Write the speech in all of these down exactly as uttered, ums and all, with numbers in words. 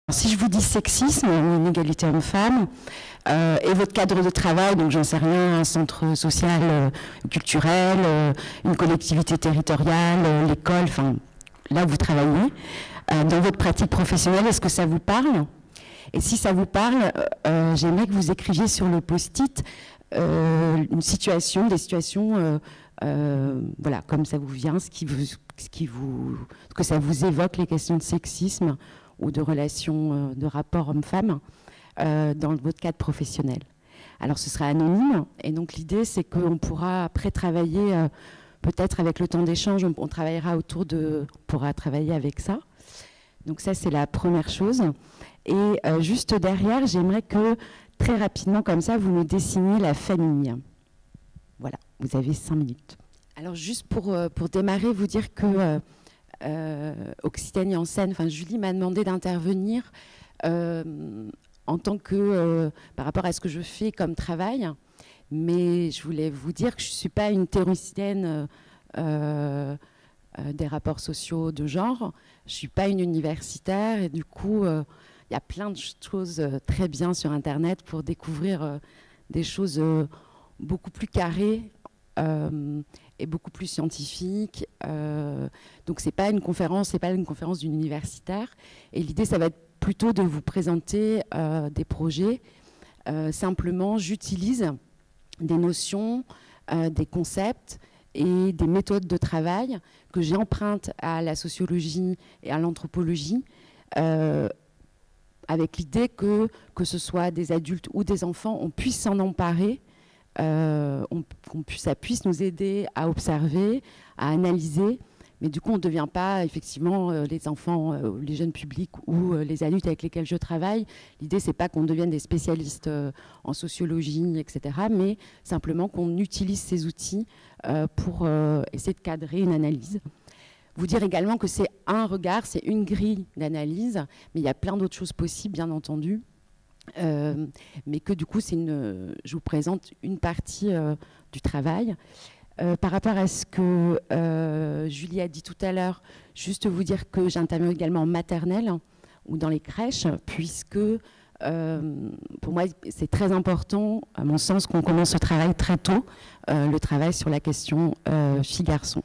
Si je vous dis sexisme, inégalité homme-femme, euh, et votre cadre de travail, donc j'en sais rien, un centre social, euh, culturel, euh, une collectivité territoriale, euh, l'école, enfin là où vous travaillez, euh, dans votre pratique professionnelle, est-ce que ça vous parle? Et si ça vous parle, euh, j'aimerais que vous écriviez sur le post-it euh, une situation, des situations, euh, euh, voilà, comme ça vous vient, ce qui vous, ce qui vous, ce que ça vous évoque, les questions de sexisme ou de relations, euh, de rapport homme-femme euh, dans votre cadre professionnel. Alors ce sera anonyme, et donc l'idée c'est qu'on pourra après travailler, euh, peut-être avec le temps d'échange, on, on travaillera autour de, on pourra travailler avec ça. Donc ça c'est la première chose. Et euh, juste derrière, j'aimerais que très rapidement comme ça, vous me dessiniez la famille. Voilà, vous avez cinq minutes. Alors juste pour, euh, pour démarrer, vous dire que euh, euh, Occitanie en scène, enfin Julie m'a demandé d'intervenir euh, en tant que, euh, par rapport à ce que je fais comme travail, mais je voulais vous dire que je ne suis pas une théoricienne euh, euh, des rapports sociaux de genre, je ne suis pas une universitaire, et du coup, euh, il y a plein de choses euh, très bien sur Internet pour découvrir euh, des choses euh, beaucoup plus carrées euh, et beaucoup plus scientifiques. Euh, donc c'est pas une conférence, c'est pas une conférence d'une universitaire. Et l'idée, ça va être plutôt de vous présenter euh, des projets. Euh, simplement, j'utilise des notions, euh, des concepts et des méthodes de travail que j'ai empruntes à la sociologie et à l'anthropologie, euh, avec l'idée que, que ce soit des adultes ou des enfants, on puisse s'en emparer, euh, on, on puisse, ça puisse nous aider à observer, à analyser, mais du coup on ne devient pas effectivement euh, les enfants, euh, les jeunes publics ou euh, les adultes avec lesquels je travaille. L'idée c'est pas qu'on devienne des spécialistes euh, en sociologie, et cetera, mais simplement qu'on utilise ces outils euh, pour euh, essayer de cadrer une analyse. Vous dire également que c'est un regard, c'est une grille d'analyse, mais il y a plein d'autres choses possibles, bien entendu. Euh, mais que du coup, c'est une, je vous présente une partie euh, du travail. Euh, par rapport à ce que euh, Julie a dit tout à l'heure, juste vous dire que j'interviens également en maternelle ou dans les crèches, puisque euh, pour moi, c'est très important, à mon sens, qu'on commence le travail très tôt, euh, le travail sur la question euh, filles-garçons.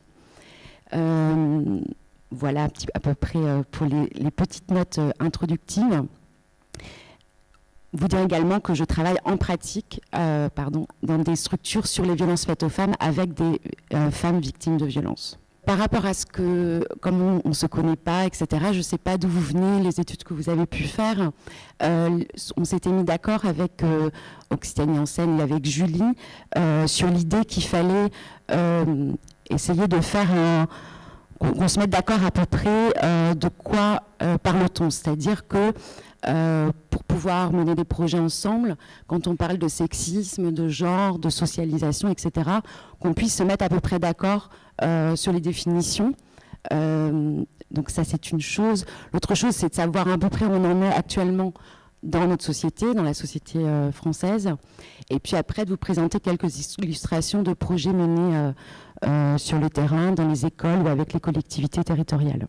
Euh, voilà petit, à peu près euh, pour les, les petites notes euh, introductives. Vous dire également que je travaille en pratique euh, pardon, dans des structures sur les violences faites aux femmes avec des euh, femmes victimes de violences. Par rapport à ce que, comme on ne se connaît pas, et cetera, je ne sais pas d'où vous venez, les études que vous avez pu faire. Euh, on s'était mis d'accord avec euh, Occitanie en scène et avec Julie euh, sur l'idée qu'il fallait euh, essayer de faire un... qu'on se mette d'accord à peu près euh, de quoi euh, parle-t-on. C'est-à-dire que euh, pour pouvoir mener des projets ensemble, quand on parle de sexisme, de genre, de socialisation, et cetera, qu'on puisse se mettre à peu près d'accord euh, sur les définitions. Euh, donc ça, c'est une chose. L'autre chose, c'est de savoir à peu près où on en est actuellement dans notre société, dans la société euh, française. Et puis après, de vous présenter quelques illustrations de projets menés euh, euh, sur le terrain, dans les écoles ou avec les collectivités territoriales.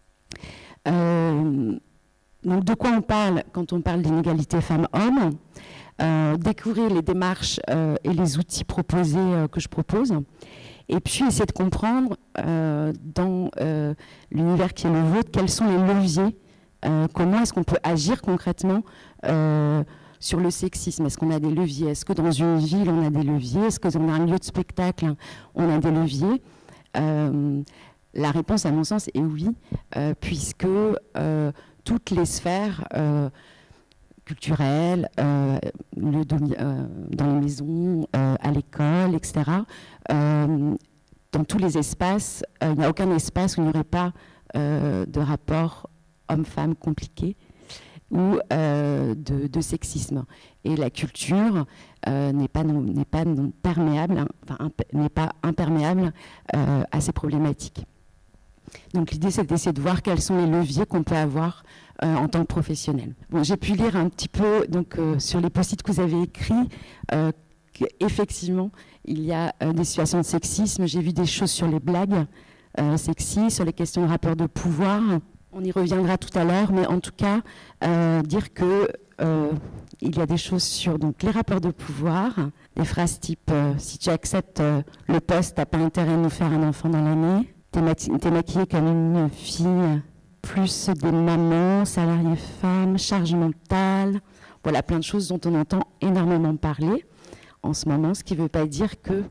Euh, donc de quoi on parle quand on parle d'inégalité femmes-hommes? euh, Découvrir les démarches euh, et les outils proposés euh, que je propose. Et puis essayer de comprendre euh, dans euh, l'univers qui est le vôtre, quels sont les leviers. Euh, comment est-ce qu'on peut agir concrètement euh, sur le sexisme? Est-ce qu'on a des leviers? Est-ce que dans une ville, on a des leviers? Est-ce que dans un lieu de spectacle, on a des leviers? euh, La réponse, à mon sens, est oui, euh, puisque euh, toutes les sphères euh, culturelles, euh, le, euh, dans les maisons, euh, à l'école, et cetera, euh, dans tous les espaces, euh, il n'y a aucun espace où il n'y aurait pas euh, de rapport homme-femme compliqué ou euh, de, de sexisme. Et la culture euh, n'est pas, non, n'est pas non perméable, hein, enfin, n'est pas imperméable euh, à ces problématiques. Donc l'idée, c'est d'essayer de voir quels sont les leviers qu'on peut avoir euh, en tant que professionnel. Bon, j'ai pu lire un petit peu donc, euh, sur les post-it que vous avez écrits, euh, qu'effectivement, il y a euh, des situations de sexisme. J'ai vu des choses sur les blagues euh, sexy, sur les questions de rapport de pouvoir. On y reviendra tout à l'heure, mais en tout cas, euh, dire que euh, il y a des choses sur donc, les rapports de pouvoir, des phrases type euh, « si tu acceptes euh, le poste, t'as pas intérêt de nous faire un enfant dans l'année », t'es, ma- t'es maquillée comme une fille, plus des mamans, salariées femmes, charge mentale, voilà plein de choses dont on entend énormément parler en ce moment, ce qui ne veut pas dire que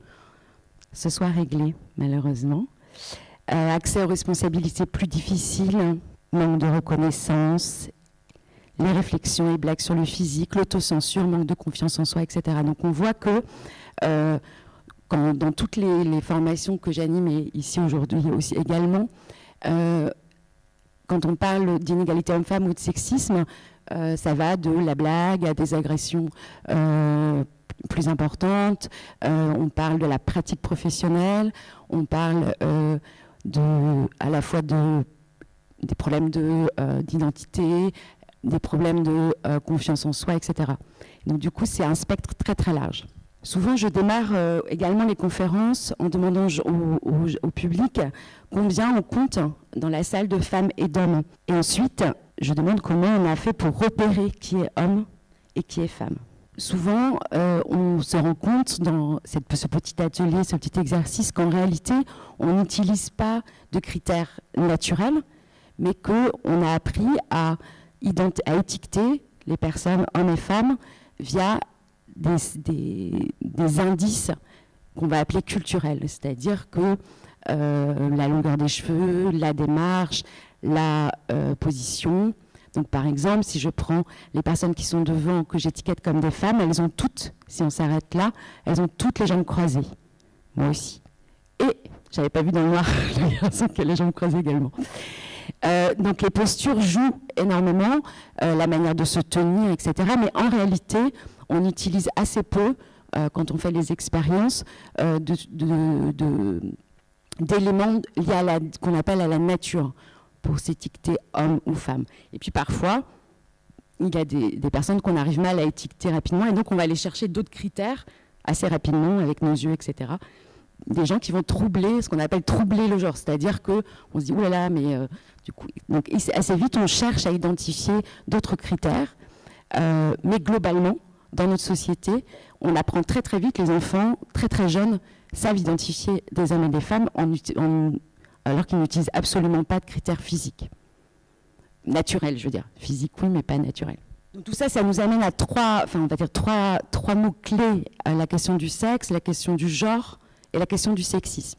ce soit réglé, malheureusement. Euh, accès aux responsabilités plus difficiles, manque de reconnaissance, les réflexions et blagues sur le physique, l'autocensure, manque de confiance en soi, et cetera. Donc on voit que euh, quand, dans toutes les, les formations que j'anime et ici aujourd'hui aussi également, euh, quand on parle d'inégalité homme-femme ou de sexisme, euh, ça va de la blague à des agressions euh, plus importantes, euh, on parle de la pratique professionnelle, on parle euh, de, à la fois de, des problèmes de, euh, d'identité, des problèmes de euh, confiance en soi, et cetera. Donc du coup, c'est un spectre très très large. Souvent, je démarre euh, également les conférences en demandant au, au, au public combien on compte dans la salle de femmes et d'hommes. Et ensuite, je demande comment on a fait pour repérer qui est homme et qui est femme. Souvent, euh, on se rend compte dans cette, ce petit atelier, ce petit exercice, qu'en réalité, on n'utilise pas de critères naturels, mais qu'on a appris à, à étiqueter les personnes, hommes et femmes, via des, des, des indices qu'on va appeler culturels. C'est-à-dire que euh, la longueur des cheveux, la démarche, la euh, position. Donc par exemple, si je prends les personnes qui sont devant, que j'étiquette comme des femmes, elles ont toutes, si on s'arrête là, elles ont toutes les jambes croisées. Moi aussi. Et, j'avais pas vu dans le noir, les garçons qui ont les jambes croisées également. Euh, donc les postures jouent énormément, euh, la manière de se tenir, et cetera. Mais en réalité, on utilise assez peu, euh, quand on fait les expériences, euh, de, de, de, d'éléments liés à la, qu'on appelle à la nature, pour s'étiqueter homme ou femme. Et puis parfois, il y a des, des personnes qu'on arrive mal à étiqueter rapidement, et donc on va aller chercher d'autres critères assez rapidement, avec nos yeux, et cetera. Des gens qui vont troubler, ce qu'on appelle troubler le genre, c'est-à-dire qu'on se dit, oulala, mais euh, du coup... Donc assez vite, on cherche à identifier d'autres critères, euh, mais globalement, dans notre société, on apprend très très vite, les enfants, très très jeunes, savent identifier des hommes et des femmes en, en, alors qu'ils n'utilisent absolument pas de critères physiques. Naturels, je veux dire. Physique, oui, mais pas naturels. Donc tout ça, ça nous amène à trois, enfin on va dire trois, trois mots clés, à la question du sexe, la question du genre et la question du sexisme.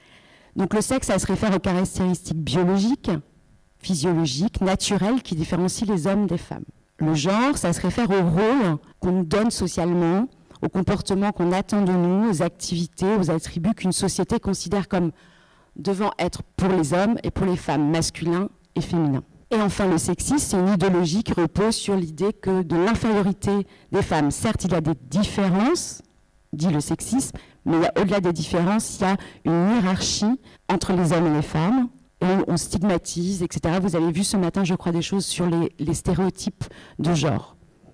Donc le sexe, ça se réfère aux caractéristiques biologiques, physiologiques, naturelles qui différencient les hommes des femmes. Le genre, ça se réfère au rôle qu'on nous donne socialement, au comportement qu'on attend de nous, aux activités, aux attributs qu'une société considère comme devant être pour les hommes et pour les femmes, masculins et féminins. Et enfin, le sexisme, c'est une idéologie qui repose sur l'idée que de l'infériorité des femmes. Certes, il y a des différences, dit le sexisme, mais au-delà des différences, il y a une hiérarchie entre les hommes et les femmes, et on, on stigmatise, et cetera. Vous avez vu ce matin, je crois, des choses sur les, les stéréotypes de genre.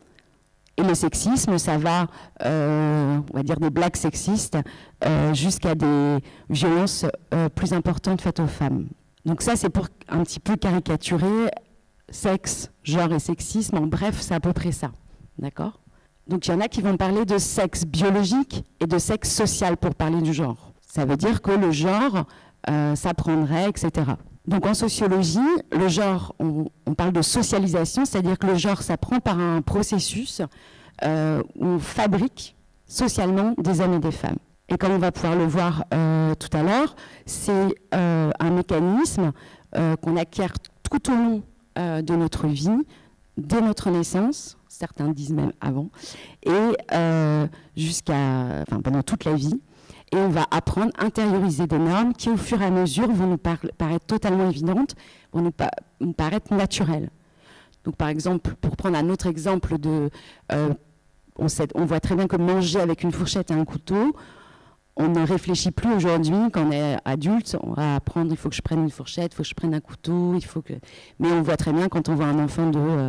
Et le sexisme, ça va, euh, on va dire des blagues sexistes, euh, jusqu'à des violences euh, plus importantes faites aux femmes. Donc ça, c'est pour un petit peu caricaturer sexe, genre et sexisme. En bref, c'est à peu près ça. D'accord ? Donc il y en a qui vont parler de sexe biologique et de sexe social pour parler du genre. Ça veut dire que le genre euh, s'apprendrait, et cetera. Donc en sociologie, le genre, on, on parle de socialisation, c'est-à-dire que le genre s'apprend par un processus euh, où on fabrique socialement des hommes et des femmes. Et comme on va pouvoir le voir euh, tout à l'heure, c'est euh, un mécanisme euh, qu'on acquiert tout au long euh, de notre vie, dès notre naissance, certains disent même avant, et euh, jusqu'à, enfin, pendant toute la vie. Et on va apprendre, intérioriser des normes qui, au fur et à mesure, vont nous par paraître totalement évidentes, vont nous, pa nous paraître naturelles. Donc, par exemple, pour prendre un autre exemple, de, euh, on, sait, on voit très bien que manger avec une fourchette et un couteau, on ne réfléchit plus aujourd'hui, quand on est adulte, on va apprendre, il faut que je prenne une fourchette, il faut que je prenne un couteau, il faut que... Mais on voit très bien, quand on voit un enfant de, euh,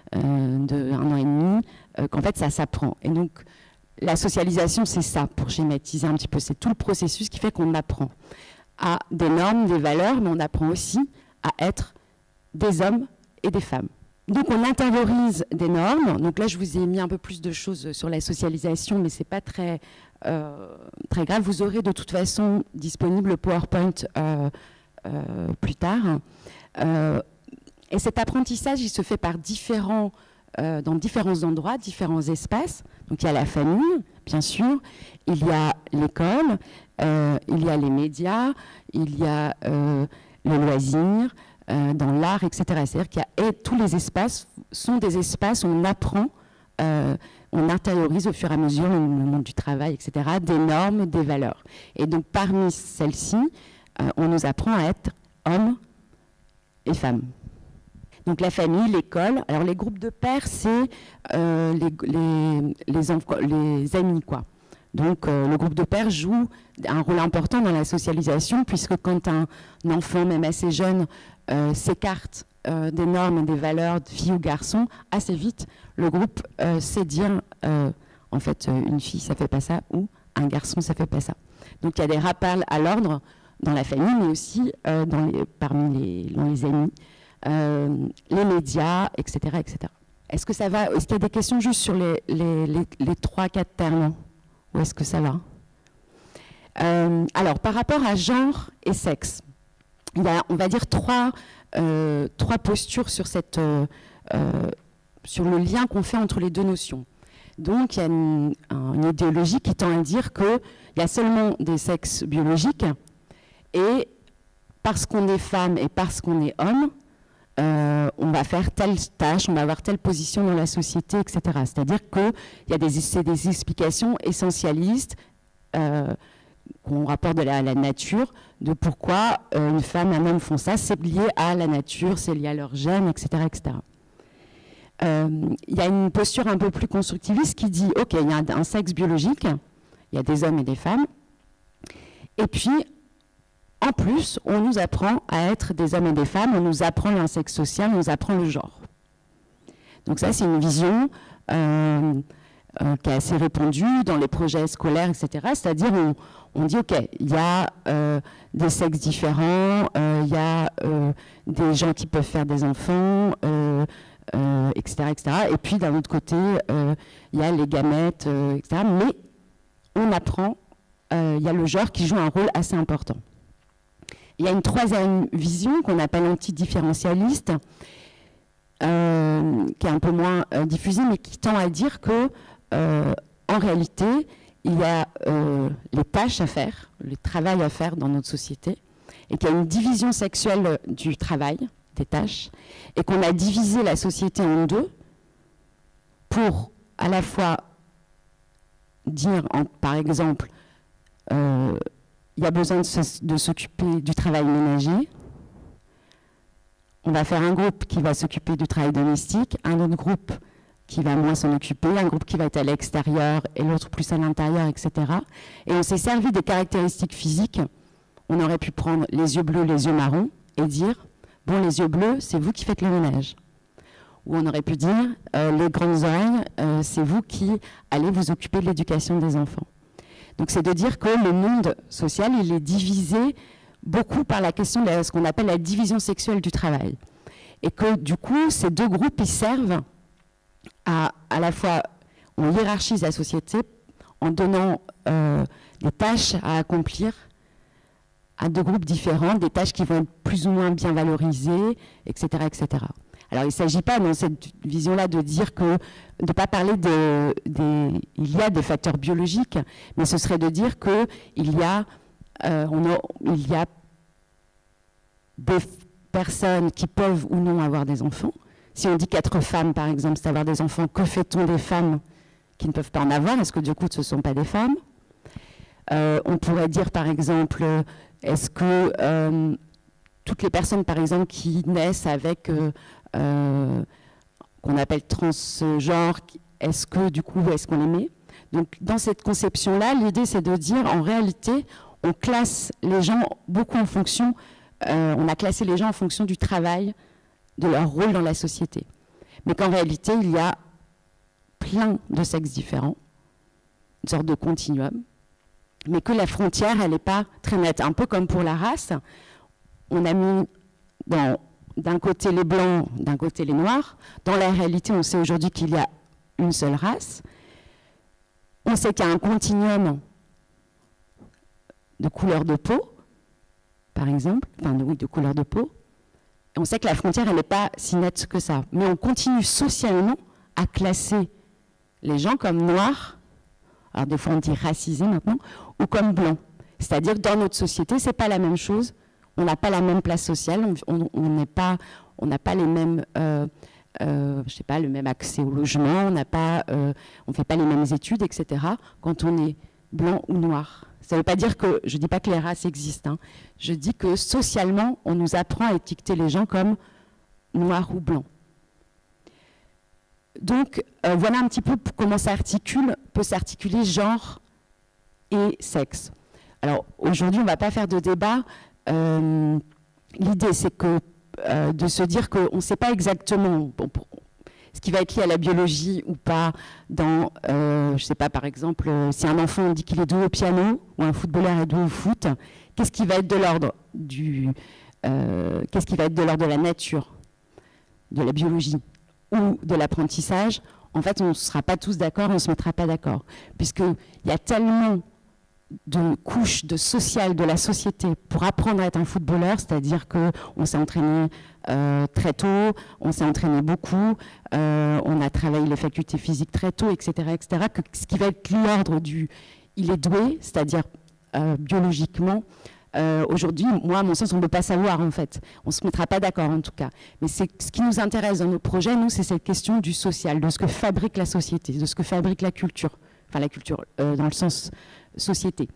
de un an et demi, euh, qu'en fait, ça s'apprend. Et donc, la socialisation, c'est ça, pour schématiser un petit peu. C'est tout le processus qui fait qu'on apprend à des normes, des valeurs, mais on apprend aussi à être des hommes et des femmes. Donc on intériorise des normes. Donc là, je vous ai mis un peu plus de choses sur la socialisation, mais ce n'est pas très, euh, très grave. Vous aurez de toute façon disponible le PowerPoint euh, euh, plus tard. Euh, et cet apprentissage, il se fait par différents, euh, dans différents endroits, différents espaces. Donc il y a la famille, bien sûr, il y a l'école, euh, il y a les médias, il y a euh, le loisir, Euh, dans l'art, et cetera. C'est-à-dire qu'il y a, et tous les espaces sont des espaces où on apprend, euh, on intériorise au fur et à mesure le, le monde du travail, et cetera, des normes, des valeurs. Et donc parmi celles-ci, euh, on nous apprend à être hommes et femmes. Donc la famille, l'école. Alors les groupes de pairs, c'est euh, les, les, les, les amis, quoi. Donc euh, le groupe de pairs joue un rôle important dans la socialisation, puisque quand un, un enfant, même assez jeune, euh, s'écarte euh, des normes et des valeurs de fille ou garçon, assez vite, le groupe euh, sait dire, euh, en fait, euh, une fille, ça fait pas ça, ou un garçon, ça fait pas ça. Donc il y a des rappels à l'ordre dans la famille, mais aussi euh, dans les, parmi les, dans les amis, euh, les médias, et cetera, et cetera. Est-ce que ça va? Est-ce qu'il y a des questions juste sur les, les, les, les trois, quatre termes? Où est-ce que ça va? euh, Alors, par rapport à genre et sexe, il y a, on va dire, trois, euh, trois postures sur, cette, euh, euh, sur le lien qu'on fait entre les deux notions. Donc, il y a une, une idéologie qui tend à dire qu'il y a seulement des sexes biologiques, et parce qu'on est femme et parce qu'on est homme, Euh, on va faire telle tâche, on va avoir telle position dans la société, et cetera. C'est-à-dire qu'il y a des, des explications essentialistes euh, qu'on rapporte de la, à la nature, de pourquoi euh, une femme et un homme font ça. C'est lié à la nature, c'est lié à leur gène, et cetera, et cetera. Euh, il y a une posture un peu plus constructiviste qui dit, OK, il y a un, un sexe biologique, il y a des hommes et des femmes, et puis en plus, on nous apprend à être des hommes et des femmes, on nous apprend un sexe social, on nous apprend le genre. Donc ça, c'est une vision euh, euh, qui est assez répandue dans les projets scolaires, et cetera. C'est-à-dire, on, on dit, OK, il y a euh, des sexes différents, euh, il y a euh, des gens qui peuvent faire des enfants, euh, euh, et cetera, et cetera. Et puis, d'un autre côté, euh, il y a les gamètes, euh, et cetera. Mais on apprend, euh, il y a le genre qui joue un rôle assez important. Il y a une troisième vision qu'on appelle antidifférentialiste, euh, qui est un peu moins euh, diffusée, mais qui tend à dire que, euh, en réalité, il y a euh, les tâches à faire, le travail à faire dans notre société, et qu'il y a une division sexuelle du travail, des tâches, et qu'on a divisé la société en deux pour à la fois dire, en, par exemple, euh, il y a besoin de s'occuper du travail ménager. On va faire un groupe qui va s'occuper du travail domestique, un autre groupe qui va moins s'en occuper, un groupe qui va être à l'extérieur et l'autre plus à l'intérieur, et cetera. Et on s'est servi des caractéristiques physiques. On aurait pu prendre les yeux bleus, les yeux marrons et dire, bon, les yeux bleus, c'est vous qui faites le ménage. Ou on aurait pu dire, euh, les grandes oreilles, euh, c'est vous qui allez vous occuper de l'éducation des enfants. Donc c'est de dire que le monde social, il est divisé beaucoup par la question de ce qu'on appelle la division sexuelle du travail. Et que du coup, ces deux groupes, ils servent à, à la fois, on hiérarchise la société en donnant euh, des tâches à accomplir à deux groupes différents, des tâches qui vont être plus ou moins bien valorisées, et cetera, et cetera. Alors, il ne s'agit pas dans cette vision-là de dire que, de ne pas parler de, des, il y a des facteurs biologiques, mais ce serait de dire qu'il y a, euh, on a, il y a des personnes qui peuvent ou non avoir des enfants. Si on dit qu'être femme, par exemple, c'est avoir des enfants, que fait-on des femmes qui ne peuvent pas en avoir? Est-ce que du coup, ce ne sont pas des femmes? euh, On pourrait dire, par exemple, est-ce que euh, toutes les personnes, par exemple, qui naissent avec... Euh, Euh, qu'on appelle transgenre, est-ce que du coup, est-ce qu'on les met? Donc dans cette conception-là, l'idée c'est de dire en réalité, on classe les gens beaucoup en fonction, euh, on a classé les gens en fonction du travail, de leur rôle dans la société. Mais qu'en réalité, il y a plein de sexes différents, une sorte de continuum, mais que la frontière, elle n'est pas très nette. Un peu comme pour la race, on a mis dans d'un côté les blancs, d'un côté les noirs. Dans la réalité, on sait aujourd'hui qu'il y a une seule race. On sait qu'il y a un continuum de couleur de peau, par exemple, enfin de, oui, de couleur de peau. Et on sait que la frontière, elle n'est pas si nette que ça. Mais on continue socialement à classer les gens comme noirs, alors des fois on dit racisés maintenant, ou comme blancs. C'est-à-dire que dans notre société, ce n'est pas la même chose. On n'a pas la même place sociale, on n'a pas, on n'a pas les mêmes, euh, euh, je sais pas, le même accès au logement, on n'a pas, euh, on fait pas les mêmes études, et cetera. Quand on est blanc ou noir. Ça ne veut pas dire que, je ne dis pas que les races existent, hein. Je dis que socialement, on nous apprend à étiqueter les gens comme noirs ou blancs. Donc, euh, voilà un petit peu comment ça articule, peut s'articuler genre et sexe. Alors, aujourd'hui, on ne va pas faire de débat. Euh, L'idée, c'est que euh, de se dire qu'on ne sait pas exactement bon, pour, ce qui va être lié à la biologie ou pas dans, euh, je ne sais pas, par exemple, euh, si un enfant dit qu'il est doué au piano ou un footballeur est doué au foot, qu'est-ce qui va être de l'ordre du, euh, qu'est-ce qui va être de l'ordre de la nature, de la biologie ou de l'apprentissage? En fait, on ne sera pas tous d'accord, on ne se mettra pas d'accord, puisqu'il y a tellement de couches de sociales de la société pour apprendre à être un footballeur, c'est-à-dire qu'on s'est entraîné euh, très tôt, on s'est entraîné beaucoup, euh, on a travaillé les facultés physiques très tôt, et cetera, et cetera, que ce qui va être l'ordre du « il est doué », c'est-à-dire euh, biologiquement, euh, aujourd'hui, moi, à mon sens, on ne peut pas savoir, en fait. On ne se mettra pas d'accord, en tout cas. Mais c'est ce qui nous intéresse dans nos projets, nous, c'est cette question du social, de ce que fabrique la société, de ce que fabrique la culture. Enfin, la culture euh, dans le sens société.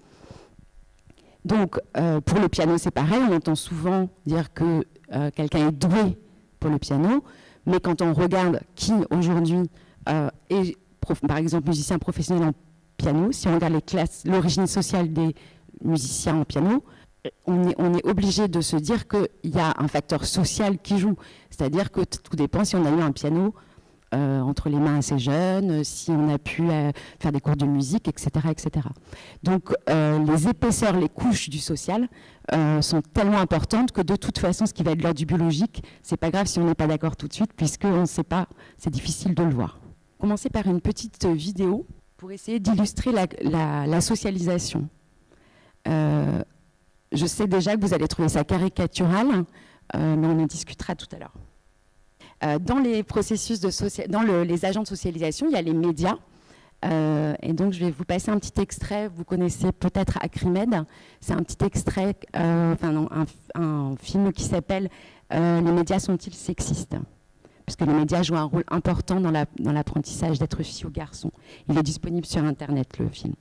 Donc, euh, pour le piano, c'est pareil. On entend souvent dire que euh, quelqu'un est doué pour le piano, mais quand on regarde qui, aujourd'hui, euh, est, par exemple, musicien professionnel en piano, si on regarde les classes, l'origine sociale des musiciens en piano, on est, on est obligé de se dire qu'il y a un facteur social qui joue. C'est-à-dire que tout dépend si on a eu un piano Euh, entre les mains assez jeunes, si on a pu euh, faire des cours de musique, et cetera, et cetera. Donc euh, les épaisseurs, les couches du social euh, sont tellement importantes que de toute façon, ce qui va être de l'ordre du biologique, c'est pas grave si on n'est pas d'accord tout de suite, puisqu'on ne sait pas, c'est difficile de le voir. Commencer par une petite vidéo pour essayer d'illustrer la, la, la socialisation. Euh, je sais déjà que vous allez trouver ça caricatural, euh, mais on en discutera tout à l'heure. Euh, dans les processus de dans le, les agents de socialisation, il y a les médias. Euh, et donc, je vais vous passer un petit extrait. Vous connaissez peut-être Acrimed. C'est un petit extrait, euh, enfin non, un, un film qui s'appelle euh, « Les médias sont-ils sexistes ?» Puisque les médias jouent un rôle important dans l'apprentissage la, d'être fille ou garçon. Il est disponible sur Internet, le film.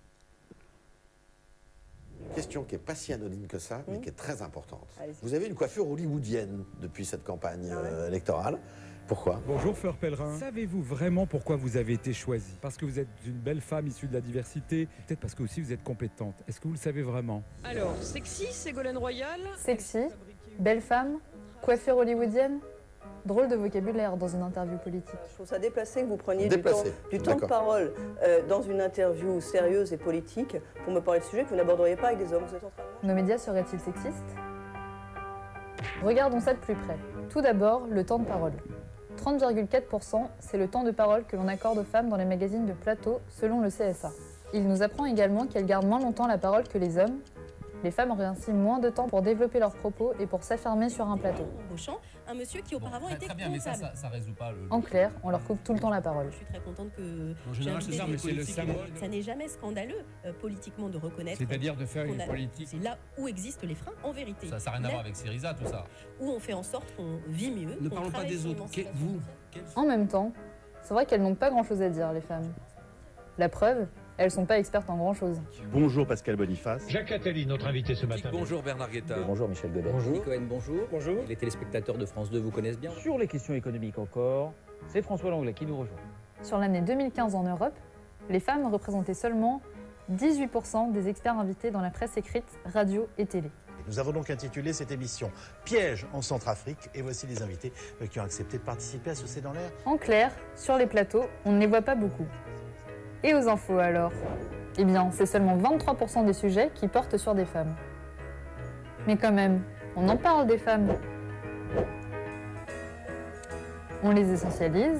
Question qui n'est pas si anodine que ça, mais qui est très importante. Vous avez une coiffure hollywoodienne depuis cette campagne ah ouais. euh, électorale. Pourquoi? Bonjour Fleur Pellerin. Savez-vous vraiment pourquoi vous avez été choisie? Parce que vous êtes une belle femme issue de la diversité, peut-être parce que aussi vous êtes compétente. Est-ce que vous le savez vraiment? Alors, sexy, Ségolène Royal. Sexy, belle femme, coiffure hollywoodienne. Drôle de vocabulaire dans une interview politique. Je trouve ça déplacé que vous preniez déplacé. du temps, du temps de parole euh, dans une interview sérieuse et politique pour me parler de sujets que vous n'aborderiez pas avec des hommes. Vous êtes en train de... Nos médias seraient-ils sexistes? Regardons ça de plus près. Tout d'abord, le temps de parole. trente virgule quatre pour cent, c'est le temps de parole que l'on accorde aux femmes dans les magazines de plateau, selon le C S A. Il nous apprend également qu'elles gardent moins longtemps la parole que les hommes. Les femmes auraient ainsi moins de temps pour développer leurs propos et pour s'affirmer sur un plateau. Un monsieur qui auparavant bon, était très bien, mais ça, ça, ça résout pas le... En clair, on leur coupe tout le temps la parole. Je suis très contente que... En général, c'est ça, mais c'est le symbole. Ça n'est jamais scandaleux, euh, politiquement, de reconnaître... C'est-à-dire de faire une a... politique... C'est là où existent les freins, en vérité. Ça n'a rien à voir avec Syriza, tout ça. Où on fait en sorte qu'on vit mieux... Ne parlons pas des autres. Vous En même temps, c'est vrai qu'elles n'ont pas grand-chose à dire, les femmes. La preuve, elles ne sont pas expertes en grand-chose. Bonjour Pascal Boniface. Jacques Attali, notre invité ce matin. Bonjour Bernard Guetta. Bonjour Michel Godet. Bonjour. Cohen, bonjour. Bonjour. Les téléspectateurs de France deux vous connaissent bien. Sur les questions économiques encore, c'est François Langlais qui nous rejoint. Sur l'année deux mille quinze en Europe, les femmes représentaient seulement dix-huit pour cent des experts invités dans la presse écrite, radio et télé. Nous avons donc intitulé cette émission « Piège en Centrafrique » et voici les invités qui ont accepté de participer à ce C'est dans l'air. En clair, sur les plateaux, on ne les voit pas beaucoup. Et aux infos alors? Eh bien, c'est seulement vingt-trois pour cent des sujets qui portent sur des femmes. Mais quand même, on en parle des femmes. On les essentialise.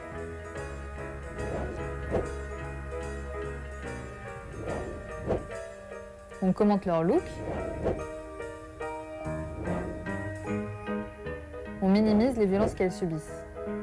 On commente leur look. On minimise les violences qu'elles subissent.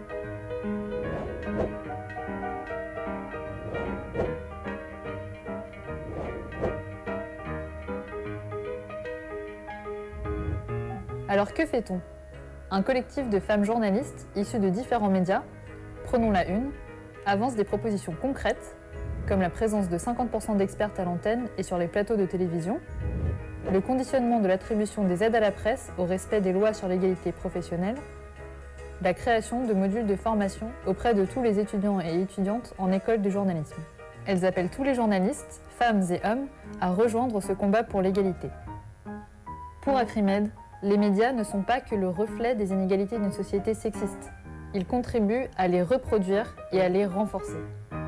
Alors que fait-on? Un collectif de femmes journalistes issues de différents médias, Prenons la Une, avance des propositions concrètes, comme la présence de cinquante pour cent d'expertes à l'antenne et sur les plateaux de télévision, le conditionnement de l'attribution des aides à la presse au respect des lois sur l'égalité professionnelle, la création de modules de formation auprès de tous les étudiants et étudiantes en école de journalisme. Elles appellent tous les journalistes, femmes et hommes, à rejoindre ce combat pour l'égalité. Pour Acrimed, les médias ne sont pas que le reflet des inégalités d'une société sexiste. Ils contribuent à les reproduire et à les renforcer.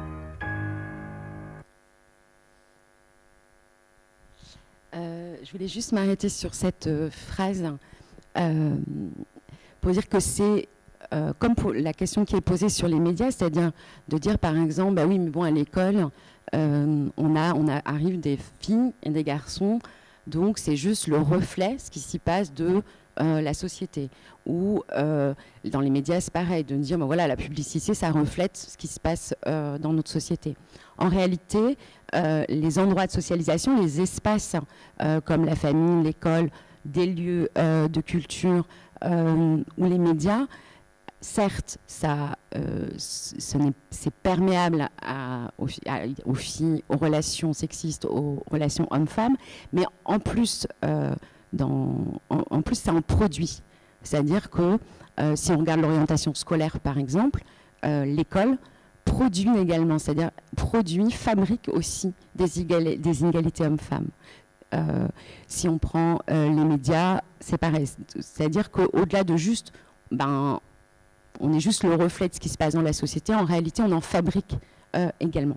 Euh, je voulais juste m'arrêter sur cette euh, phrase euh, pour dire que c'est euh, comme pour la question qui est posée sur les médias, c'est-à-dire de dire par exemple, bah oui, mais bon, à l'école, euh, on a, on a arrive des filles et des garçons, donc c'est juste le reflet, ce qui s'y passe de euh, la société. Ou euh, dans les médias, c'est pareil, de dire, bah voilà, la publicité, ça reflète ce qui se passe euh, dans notre société. En réalité, euh, les endroits de socialisation, les espaces euh, comme la famille, l'école, des lieux euh, de culture euh, ou les médias, certes, ça, euh, c'est perméable à, aux, à, aux filles, aux relations sexistes, aux relations hommes-femmes, mais en plus, euh, dans, en, en plus, ça en produit. C'est-à-dire que euh, si on regarde l'orientation scolaire, par exemple, euh, l'école produit également, c'est-à-dire produit, fabrique aussi des, égal des inégalités hommes-femmes. Euh, si on prend euh, les médias, c'est pareil. C'est-à-dire qu'au-delà de juste, ben, on est juste le reflet de ce qui se passe dans la société, en réalité, on en fabrique euh, également.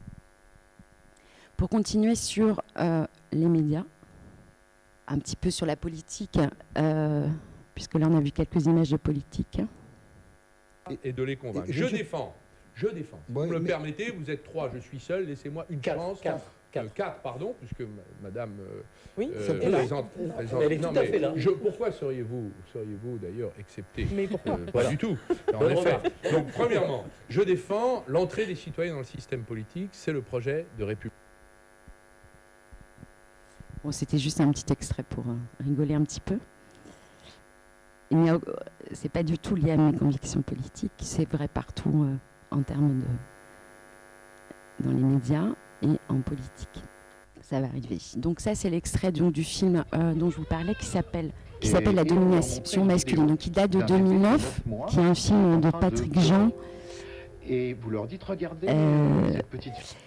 Pour continuer sur euh, les médias, un petit peu sur la politique, euh, puisque là, on a vu quelques images de politique. Et, et de les convaincre. Et, et je, je défends. Je défends. Si ouais, vous me le mais... permettez, vous êtes trois, je suis seul, laissez-moi une quatre, chance. Quatre, quatre. Euh, quatre, pardon, puisque madame euh, oui, euh, présente, présente. Elle est tout non, à fait là. Je, pourquoi seriez-vous seriez-vous d'ailleurs excepté? Mais pourquoi euh, Pas du tout. En effet. Donc, premièrement, je défends l'entrée des citoyens dans le système politique, c'est le projet de République. Bon, c'était juste un petit extrait pour euh, rigoler un petit peu. C'est pas du tout lié à mes convictions politiques, c'est vrai partout euh, en termes de... dans les médias et en politique. Ça va arriver. Donc ça, c'est l'extrait du film euh, dont je vous parlais, qui s'appelle qui s'appelle La domination masculine, donc qui date de deux mille neuf, qui est un film de Patrick Jean. Et vous leur dites, regardez euh, cette petite fille.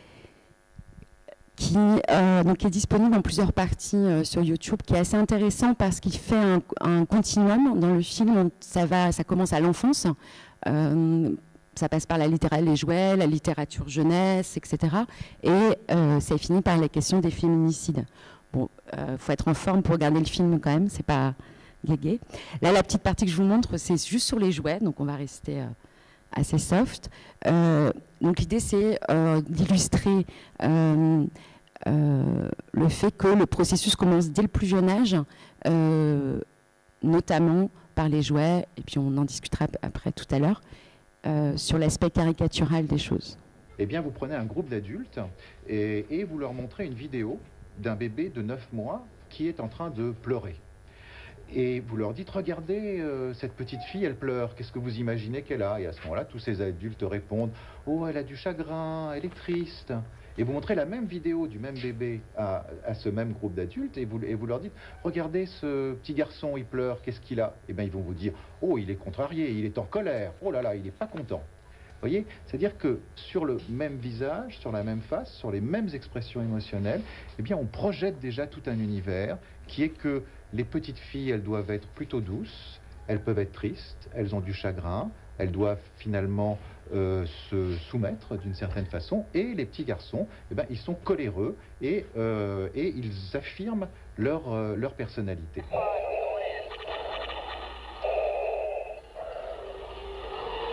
Qui euh, donc est disponible en plusieurs parties euh, sur YouTube, qui est assez intéressant parce qu'il fait un, un continuum dans le film. Ça va, ça commence à l'enfance, euh, ça passe par la littérature, les jouets, la littérature jeunesse, et cetera. Et euh, ça finit par la question des féminicides. Bon, euh, faut être en forme pour regarder le film quand même, c'est pas guégué. Là, la petite partie que je vous montre, c'est juste sur les jouets, donc on va rester euh, assez soft. Euh, donc l'idée, c'est euh, d'illustrer euh, euh, le fait que le processus commence dès le plus jeune âge, euh, notamment par les jouets, et puis on en discutera après tout à l'heure, euh, sur l'aspect caricatural des choses. Eh bien, vous prenez un groupe d'adultes et, et vous leur montrez une vidéo d'un bébé de neuf mois qui est en train de pleurer. Et vous leur dites, regardez, euh, cette petite fille, elle pleure, qu'est-ce que vous imaginez qu'elle a? Et à ce moment-là, tous ces adultes répondent, oh, elle a du chagrin, elle est triste. Et vous montrez la même vidéo du même bébé à, à ce même groupe d'adultes et vous, et vous leur dites, regardez ce petit garçon, il pleure, qu'est-ce qu'il a? Et bien, ils vont vous dire, oh, il est contrarié, il est en colère, oh là là, il n'est pas content. Vous voyez, c'est-à-dire que sur le même visage, sur la même face, sur les mêmes expressions émotionnelles, eh bien, on projette déjà tout un univers qui est que les petites filles, elles doivent être plutôt douces, elles peuvent être tristes, elles ont du chagrin, elles doivent finalement euh, se soumettre d'une certaine façon, et les petits garçons, eh bien, ils sont coléreux et, euh, et ils affirment leur, euh, leur personnalité.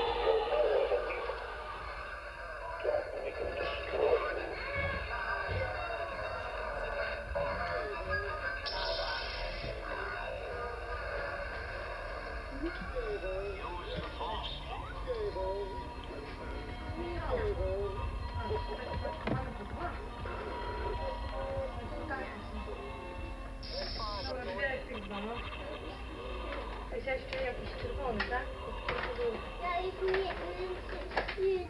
Mama. Ich sag, ich stehe auf die Stufe und sag, ja, ich will nicht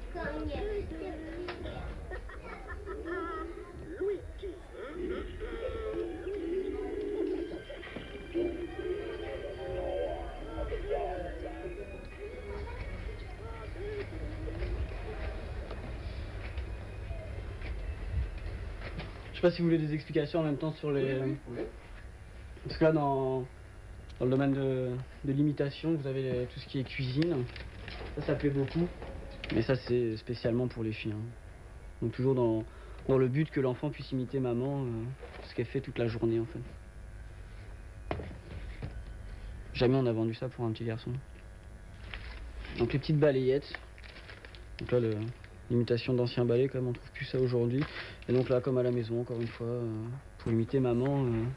Je sais pas si vous voulez des explications en même temps sur les... Parce que là, dans, dans le domaine de, de l'imitation, vous avez les, tout ce qui est cuisine. Ça, ça plaît beaucoup. Mais ça, c'est spécialement pour les filles. Hein. Donc toujours dans, dans le but que l'enfant puisse imiter maman, euh, ce qu'elle fait toute la journée, en fait. Jamais on a vendu ça pour un petit garçon. Donc les petites balayettes. Donc là, le... l'imitation d'anciens balais, quand même, on trouve plus ça aujourd'hui. Et donc là, comme à la maison, encore une fois, euh, pour imiter maman. Euh...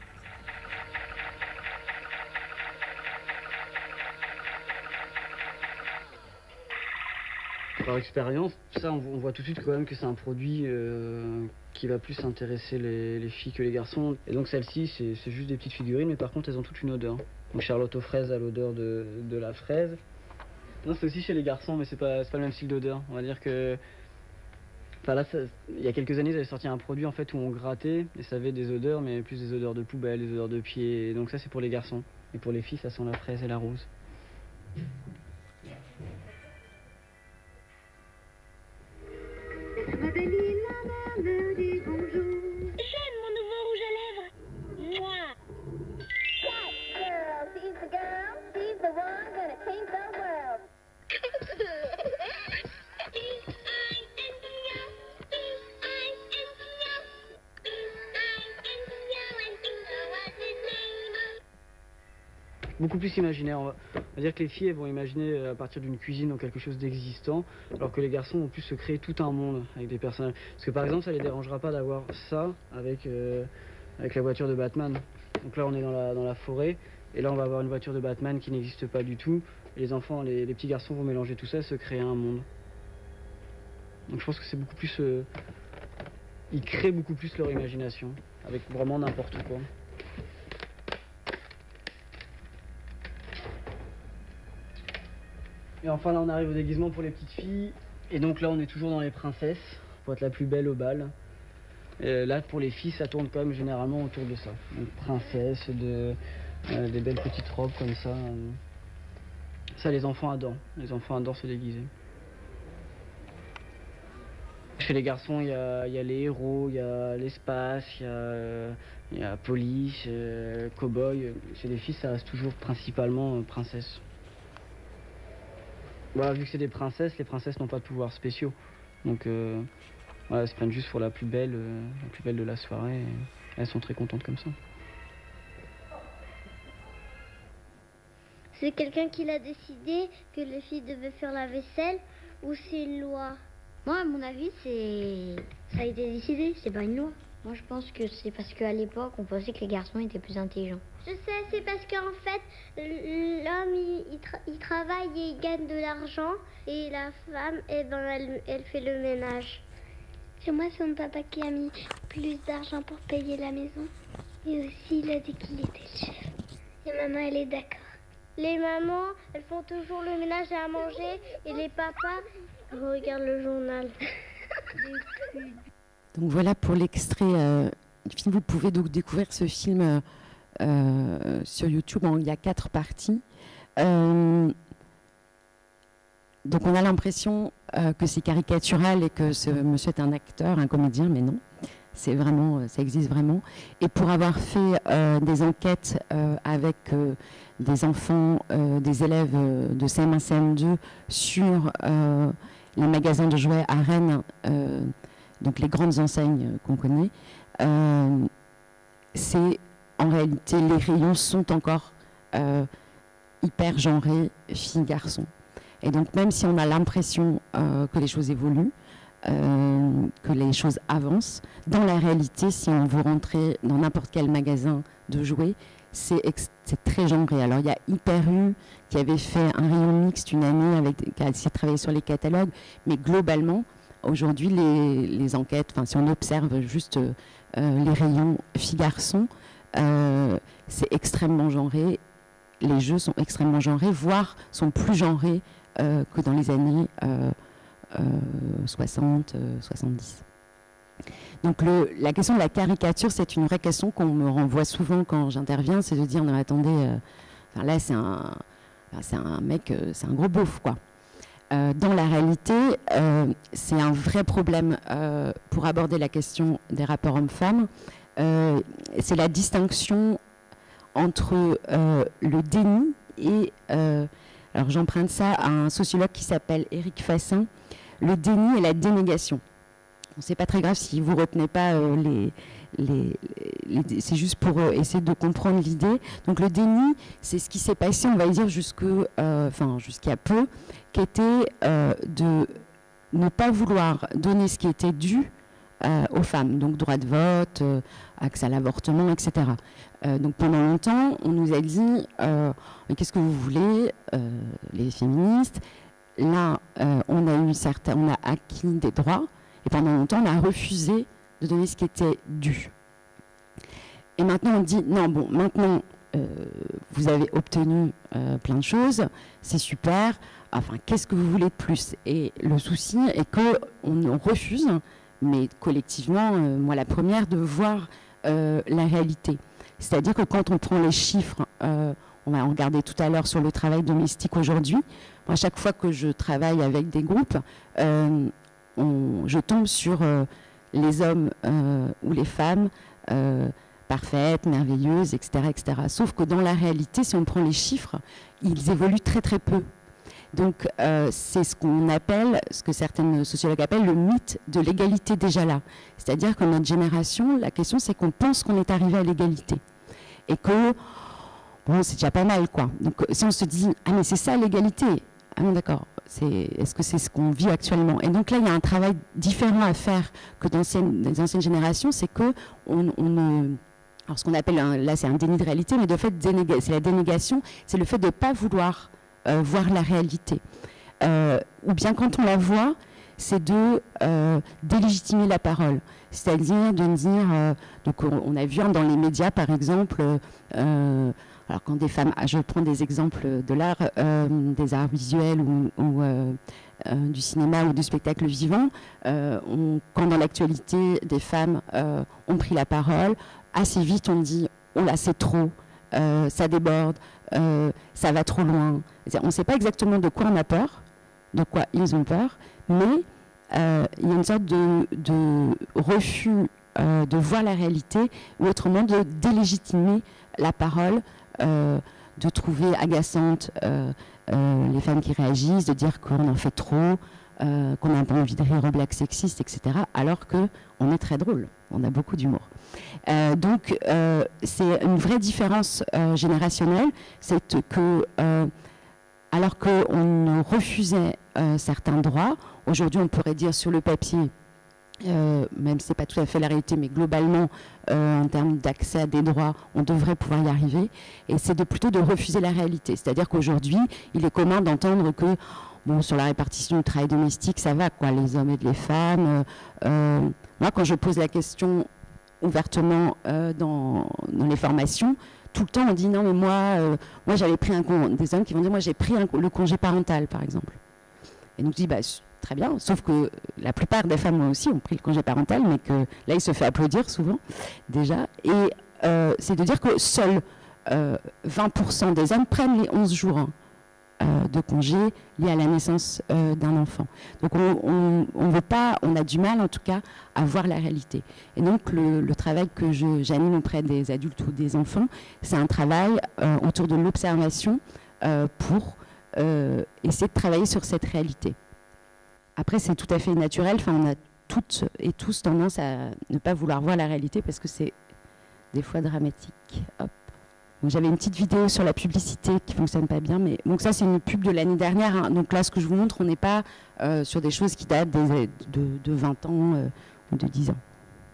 Par expérience, ça, on, on voit tout de suite quand même que c'est un produit euh, qui va plus intéresser les, les filles que les garçons. Et donc celle-ci, c'est juste des petites figurines, mais par contre, elles ont toute une odeur. Donc Charlotte aux fraises a l'odeur de, de la fraise. Non, c'est aussi chez les garçons, mais c'est pas, pas le même style d'odeur. On va dire que... Enfin là, ça, il y a quelques années, ils avaient sorti un produit en fait où on grattait et ça avait des odeurs, mais plus des odeurs de poubelle, des odeurs de pied. Et donc ça, c'est pour les garçons. Et pour les filles, ça sent la fraise et la rose. J'aime mon nouveau rouge à lèvres. Moi. She's the girl, she's the one gonna change the world. Beaucoup plus imaginaire. On va, on va dire que les filles elles vont imaginer à partir d'une cuisine ou quelque chose d'existant, alors que les garçons vont plus se créer tout un monde avec des personnages. Parce que par exemple, ça les dérangera pas d'avoir ça avec, euh, avec la voiture de Batman. Donc là, on est dans la, dans la forêt, et là, on va avoir une voiture de Batman qui n'existe pas du tout. Et les enfants, les, les petits garçons vont mélanger tout ça et se créer un monde. Donc je pense que c'est beaucoup plus... Euh, ils créent beaucoup plus leur imagination, avec vraiment n'importe quoi. Et enfin là on arrive au déguisement pour les petites filles. Et donc là on est toujours dans les princesses, pour être la plus belle au bal. Et là pour les filles ça tourne quand même généralement autour de ça. Donc princesse, de, euh, des belles petites robes comme ça. Ça les enfants adorent, les enfants adorent se déguiser. Chez les garçons il y a, y a les héros, il y a l'espace, il y a, euh, y a police, euh, cow-boy. Chez les filles ça reste toujours principalement euh, princesse. Voilà, vu que c'est des princesses, les princesses n'ont pas de pouvoirs spéciaux. Donc euh, voilà, elles se prennent juste pour la plus belle, euh, la plus belle de la soirée. Et elles sont très contentes comme ça. C'est quelqu'un qui l'a décidé que les filles devaient faire la vaisselle ou c'est une loi? Moi, à mon avis, c'est ça a été décidé, c'est pas une loi. Moi, je pense que c'est parce qu'à l'époque, on pensait que les garçons étaient plus intelligents. Je sais, c'est parce qu'en fait, l'homme, il, il, tra il travaille et il gagne de l'argent. Et la femme, eh ben, elle, elle fait le ménage. Chez moi, c'est mon papa qui a mis plus d'argent pour payer la maison. Et aussi, il a dit qu'il était le chef. Et maman, elle est d'accord. Les mamans, elles font toujours le ménage et à manger. Et les papas regardent le journal. Donc voilà pour l'extrait euh, du film. Vous pouvez donc découvrir ce film euh, euh, sur YouTube. Il y a quatre parties. Euh, donc on a l'impression euh, que c'est caricatural et que ce monsieur est un acteur, un comédien, mais non. C'est vraiment, ça existe vraiment. Et pour avoir fait euh, des enquêtes euh, avec euh, des enfants, euh, des élèves euh, de C M un, C M deux sur euh, les magasins de jouets à Rennes, euh, donc les grandes enseignes qu'on connaît, euh, c'est en réalité les rayons sont encore euh, hyper genrés filles-garçons. Et donc même si on a l'impression euh, que les choses évoluent, euh, que les choses avancent, dans la réalité, si on veut rentrer dans n'importe quel magasin de jouets, c'est très genré. Alors il y a Hyper U qui avait fait un rayon mixte une année, avec, qui a essayé de travailler sur les catalogues, mais globalement, aujourd'hui, les, les enquêtes, enfin, si on observe juste euh, les rayons filles-garçons, euh, c'est extrêmement genré. Les jeux sont extrêmement genrés, voire sont plus genrés euh, que dans les années euh, euh, soixante, soixante-dix. Donc le, la question de la caricature, c'est une vraie question qu'on me renvoie souvent quand j'interviens, c'est de dire non attendez, euh, enfin, là c'est un, enfin, c'est un mec, euh, c'est un gros beauf quoi. Euh, dans la réalité, euh, c'est un vrai problème euh, pour aborder la question des rapports hommes-femmes. Euh, c'est la distinction entre euh, le déni et, euh, alors j'emprunte ça à un sociologue qui s'appelle Éric Fassin, le déni et la dénégation. C'est pas très grave si vous retenez pas euh, les, les, les c'est juste pour euh, essayer de comprendre l'idée. Donc le déni, c'est ce qui s'est passé, on va dire jusque, euh, enfin jusqu'à peu, qui était euh, de ne pas vouloir donner ce qui était dû euh, aux femmes, donc droit de vote, euh, accès à l'avortement, et cetera. Euh, donc pendant longtemps, on nous a dit euh, qu'est-ce que vous voulez, euh, les féministes. Là, euh, on a eu certains, on a acquis des droits. Et pendant longtemps, on a refusé de donner ce qui était dû. Et maintenant, on dit, non, bon, maintenant, euh, vous avez obtenu euh, plein de choses, c'est super, enfin, qu'est-ce que vous voulez de plus? Et le souci est qu'on refuse, mais collectivement, euh, moi la première, de voir euh, la réalité. C'est-à-dire que quand on prend les chiffres, euh, on va en regarder tout à l'heure sur le travail domestique aujourd'hui, moi, à chaque fois que je travaille avec des groupes, euh, On, je tombe sur euh, les hommes euh, ou les femmes euh, parfaites, merveilleuses, et cetera, et cetera. Sauf que dans la réalité, si on prend les chiffres, ils évoluent très très peu. Donc euh, c'est ce qu'on appelle, ce que certains sociologues appellent le mythe de l'égalité déjà là. C'est-à-dire que notre génération, la question c'est qu'on pense qu'on est arrivé à l'égalité. Et que, bon, c'est déjà pas mal quoi. Donc si on se dit, ah mais c'est ça l'égalité, ah non d'accord. Est-ce que c'est ce qu'on vit actuellement? Et donc là, il y a un travail différent à faire que dans les anciennes générations, c'est que on, on, alors ce qu'on appelle, un, là c'est un déni de réalité, mais de fait, c'est la dénégation, c'est le fait de ne pas vouloir euh, voir la réalité. Euh, ou bien quand on la voit, c'est de euh, délégitimer la parole. C'est-à-dire de dire, euh, donc on, on a vu dans les médias par exemple, euh, alors quand des femmes, je prends des exemples de l'art, euh, des arts visuels ou, ou euh, euh, du cinéma ou du spectacle vivant, euh, on, quand dans l'actualité des femmes euh, ont pris la parole, assez vite on dit « oh là c'est trop, euh, ça déborde, euh, ça va trop loin ». On ne sait pas exactement de quoi on a peur, de quoi ils ont peur, mais euh, il y a une sorte de, de refus euh, de voir la réalité, ou autrement de délégitimer la parole, Euh, de trouver agaçantes euh, euh, les femmes qui réagissent, de dire qu'on en fait trop, euh, qu'on a un peu envie de rire aux blagues sexistes, et cetera, alors qu'on est très drôle, on a beaucoup d'humour. Euh, donc, euh, c'est une vraie différence euh, générationnelle, c'est que, euh, alors qu'on refusait euh, certains droits, aujourd'hui on pourrait dire sur le papier, Euh, même si ce n'est pas tout à fait la réalité, mais globalement, euh, en termes d'accès à des droits, on devrait pouvoir y arriver. Et c'est de, plutôt de refuser la réalité. C'est-à-dire qu'aujourd'hui, il est commun d'entendre que, bon, sur la répartition du travail domestique, ça va, quoi, les hommes et les femmes. Euh, euh, moi, quand je pose la question ouvertement euh, dans, dans les formations, tout le temps, on dit non, mais moi, euh, moi j'avais pris un congé. Des hommes qui vont dire, moi, j'ai pris un, le congé parental, par exemple. Et donc, je dis, bah, très bien, sauf que la plupart des femmes aussi ont pris le congé parental, mais que là, il se fait applaudir souvent, déjà. Et euh, c'est de dire que seuls euh, vingt pour cent des hommes prennent les onze jours hein, euh, de congé liés à la naissance euh, d'un enfant. Donc, on, on, on veut pas, on a du mal, en tout cas, à voir la réalité. Et donc, le, le travail que j'anime auprès des adultes ou des enfants, c'est un travail euh, autour de l'observation euh, pour euh, essayer de travailler sur cette réalité. Après, c'est tout à fait naturel. Enfin, on a toutes et tous tendance à ne pas vouloir voir la réalité parce que c'est des fois dramatique. Hop. J'avais une petite vidéo sur la publicité qui ne fonctionne pas bien. Mais donc ça, c'est une pub de l'année dernière. Hein. Donc là, ce que je vous montre, on n'est pas euh, sur des choses qui datent des, de, de vingt ans euh, ou de dix ans.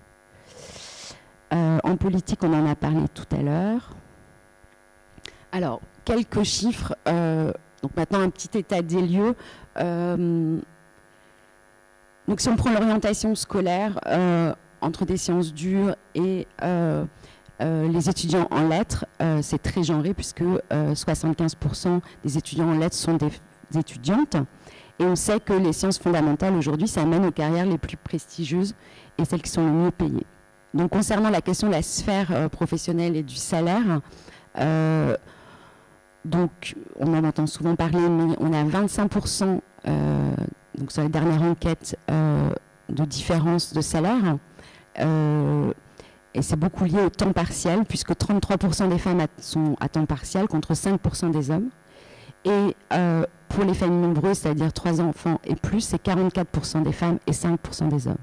Euh, en politique, on en a parlé tout à l'heure. Alors, quelques chiffres. Euh, donc maintenant, un petit état des lieux. Euh, Donc si on prend l'orientation scolaire euh, entre des sciences dures et euh, Euh, les étudiants en lettres, euh, c'est très genré puisque euh, soixante-quinze pour cent des étudiants en lettres sont des, des étudiantes. Et on sait que les sciences fondamentales aujourd'hui, ça amène aux carrières les plus prestigieuses et celles qui sont le mieux payées. Donc concernant la question de la sphère euh, professionnelle et du salaire, euh, donc on en entend souvent parler, mais on a vingt-cinq pour cent euh, donc sur la dernière enquête euh, de différence de salaire. Euh, Et c'est beaucoup lié au temps partiel, puisque trente-trois pour cent des femmes sont à temps partiel contre cinq pour cent des hommes. Et euh, pour les familles nombreuses, c'est-à-dire trois enfants et plus, c'est quarante-quatre pour cent des femmes et cinq pour cent des hommes.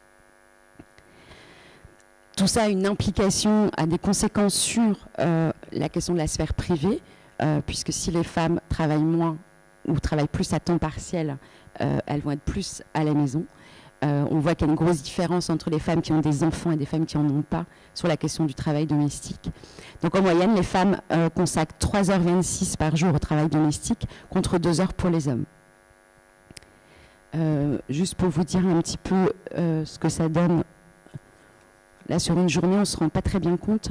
Tout ça a une implication, a des conséquences sur euh, la question de la sphère privée, euh, puisque si les femmes travaillent moins ou travaillent plus à temps partiel, euh, elles vont être plus à la maison. Euh, on voit qu'il y a une grosse différence entre les femmes qui ont des enfants et des femmes qui n'en ont pas sur la question du travail domestique. Donc en moyenne, les femmes euh, consacrent trois heures vingt-six par jour au travail domestique contre deux heures pour les hommes. Euh, juste pour vous dire un petit peu euh, ce que ça donne, là sur une journée, on ne se rend pas très bien compte,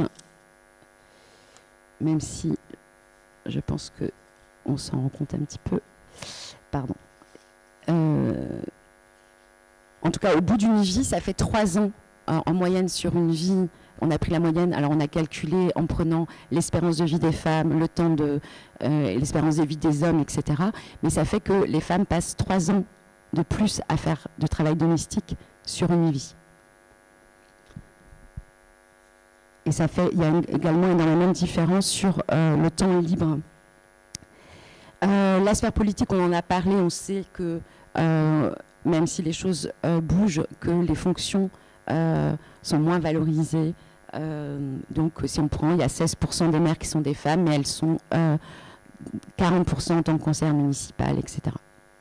même si je pense qu'on s'en rend compte un petit peu. Pardon. Euh, En tout cas, au bout d'une vie, ça fait trois ans en, en moyenne sur une vie. On a pris la moyenne, alors on a calculé en prenant l'espérance de vie des femmes, le temps de euh, l'espérance de vie des hommes, et cetera. Mais ça fait que les femmes passent trois ans de plus à faire de travail domestique sur une vie. Et ça fait, il y a une, également énormément de différence sur euh, le temps libre. Euh, la sphère politique, on en a parlé, on sait que euh, même si les choses euh, bougent, que les fonctions euh, sont moins valorisées. Euh, donc si on prend, il y a seize pour cent des maires qui sont des femmes, mais elles sont euh, quarante pour cent en tant que conseillère municipale, et cetera.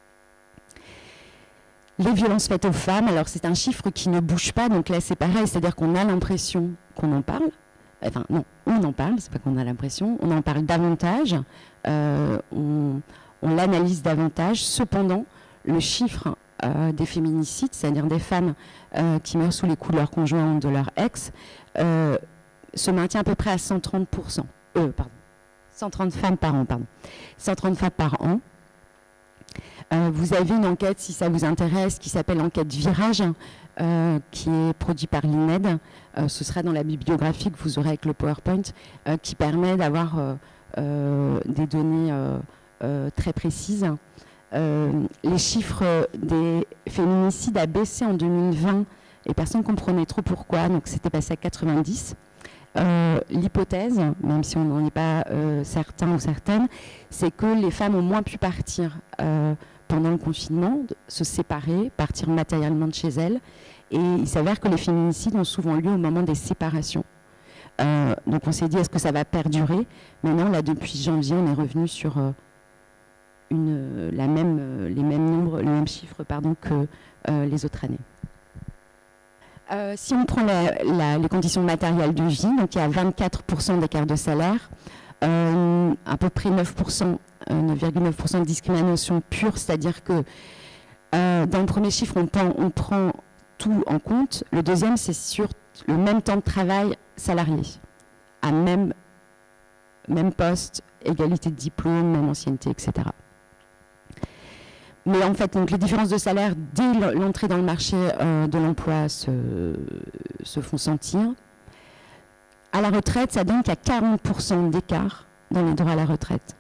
Les violences faites aux femmes, alors c'est un chiffre qui ne bouge pas, donc là c'est pareil, c'est-à-dire qu'on a l'impression qu'on en parle. Enfin non, on en parle, c'est pas qu'on a l'impression, on en parle davantage, euh, on, on l'analyse davantage. Cependant, le chiffre euh, des féminicides, c'est-à-dire des femmes euh, qui meurent sous les coups de leur conjoint ou de leur ex, euh, se maintient à peu près à cent trente pour cent. Euh, pardon, cent trente femmes par an, pardon. cent trente femmes par an. Euh, vous avez une enquête, si ça vous intéresse, qui s'appelle Enquête Virage, euh, qui est produite par l'I N E D. Euh, ce sera dans la bibliographie que vous aurez avec le PowerPoint, euh, qui permet d'avoir euh, euh, des données euh, euh, très précises. Euh, les chiffres des féminicides a baissé en deux mille vingt et personne ne comprenait trop pourquoi, donc c'était passé à quatre-vingt-dix. Euh, l'hypothèse, même si on n'en est pas euh, certain ou certaine, c'est que les femmes ont moins pu partir euh, pendant le confinement, se séparer, partir matériellement de chez elles. Et il s'avère que les féminicides ont souvent lieu au moment des séparations. Euh, donc on s'est dit, est-ce que ça va perdurer? Maintenant, là, depuis janvier, on est revenu sur euh, une, la même, euh, les mêmes nombres, les mêmes chiffres pardon, que euh, les autres années. Euh, si on prend la, la, les conditions matérielles de vie, donc il y a vingt-quatre pour cent d'écart de salaire, euh, à peu près neuf pour cent, euh, neuf virgule neuf pour cent de discrimination pure, c'est-à-dire que euh, dans le premier chiffre, on prend, on prend tout en compte. Le deuxième, c'est sur le même temps de travail salarié, à même, même poste, égalité de diplôme, même ancienneté, et cetera. Mais en fait, donc, les différences de salaire dès l'entrée dans le marché euh, de l'emploi se, se font sentir. À la retraite, ça donne qu'il y a quarante pour cent d'écart dans les droits à la retraite.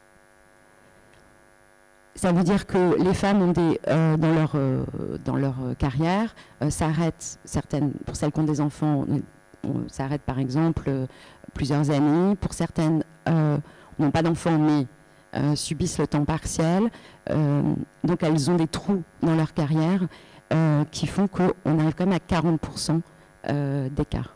Ça veut dire que les femmes ont des, euh, dans, leur, euh, dans leur carrière, euh, s'arrêtent, certaines, pour celles qui ont des enfants, on, on s'arrête par exemple euh, plusieurs années. Pour certaines, euh, n'ont pas d'enfants, mais Euh, subissent le temps partiel, euh, donc elles ont des trous dans leur carrière euh, qui font qu'on arrive quand même à quarante pour cent euh, d'écart.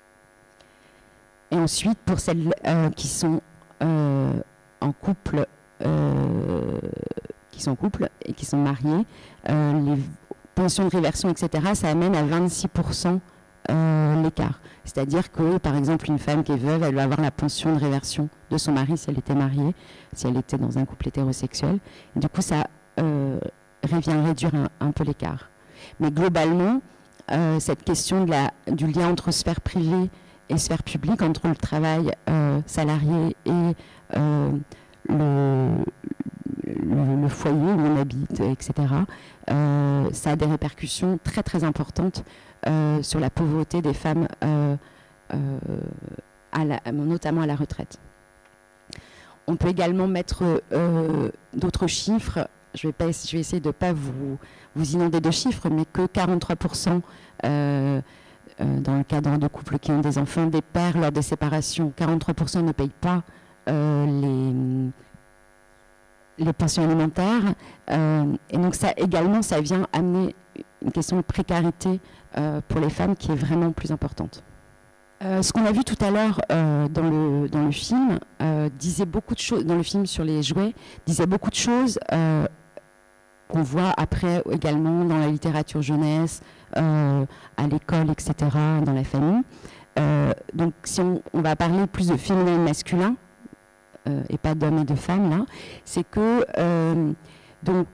Et ensuite, pour celles euh, qui sont euh, en couple, euh, qui sont en couple et qui sont mariées, euh, les pensions de réversion, et cetera, ça amène à vingt-six pour cent euh, l'écart. C'est-à-dire que, par exemple, une femme qui est veuve, elle va avoir la pension de réversion de son mari si elle était mariée, si elle était dans un couple hétérosexuel. Et du coup, ça euh, vient réduire un, un peu l'écart. Mais globalement, euh, cette question de la, du lien entre sphère privée et sphère publique, entre le travail euh, salarié et euh, le, le, le foyer où on habite, et cetera, euh, ça a des répercussions très très importantes euh, sur la pauvreté des femmes, euh, euh, à la, notamment à la retraite. On peut également mettre euh, d'autres chiffres. Je vais, pas, je vais essayer de ne pas vous, vous inonder de chiffres, mais que quarante-trois pour cent euh, euh, dans le cadre de couples qui ont des enfants, des pères lors des séparations, quarante-trois pour cent ne payent pas euh, les, les pensions alimentaires. Euh, et donc ça également, ça vient amener une question de précarité euh, pour les femmes qui est vraiment plus importante. Euh, ce qu'on a vu tout à l'heure euh, dans, le, dans le film euh, disait beaucoup de choses, dans le film sur les jouets, disait beaucoup de choses euh, qu'on voit après également dans la littérature jeunesse, euh, à l'école, et cetera, dans la famille. Euh, donc si on, on va parler plus de féminin et masculin, euh, et pas d'hommes et de femmes, là, c'est que, euh, donc,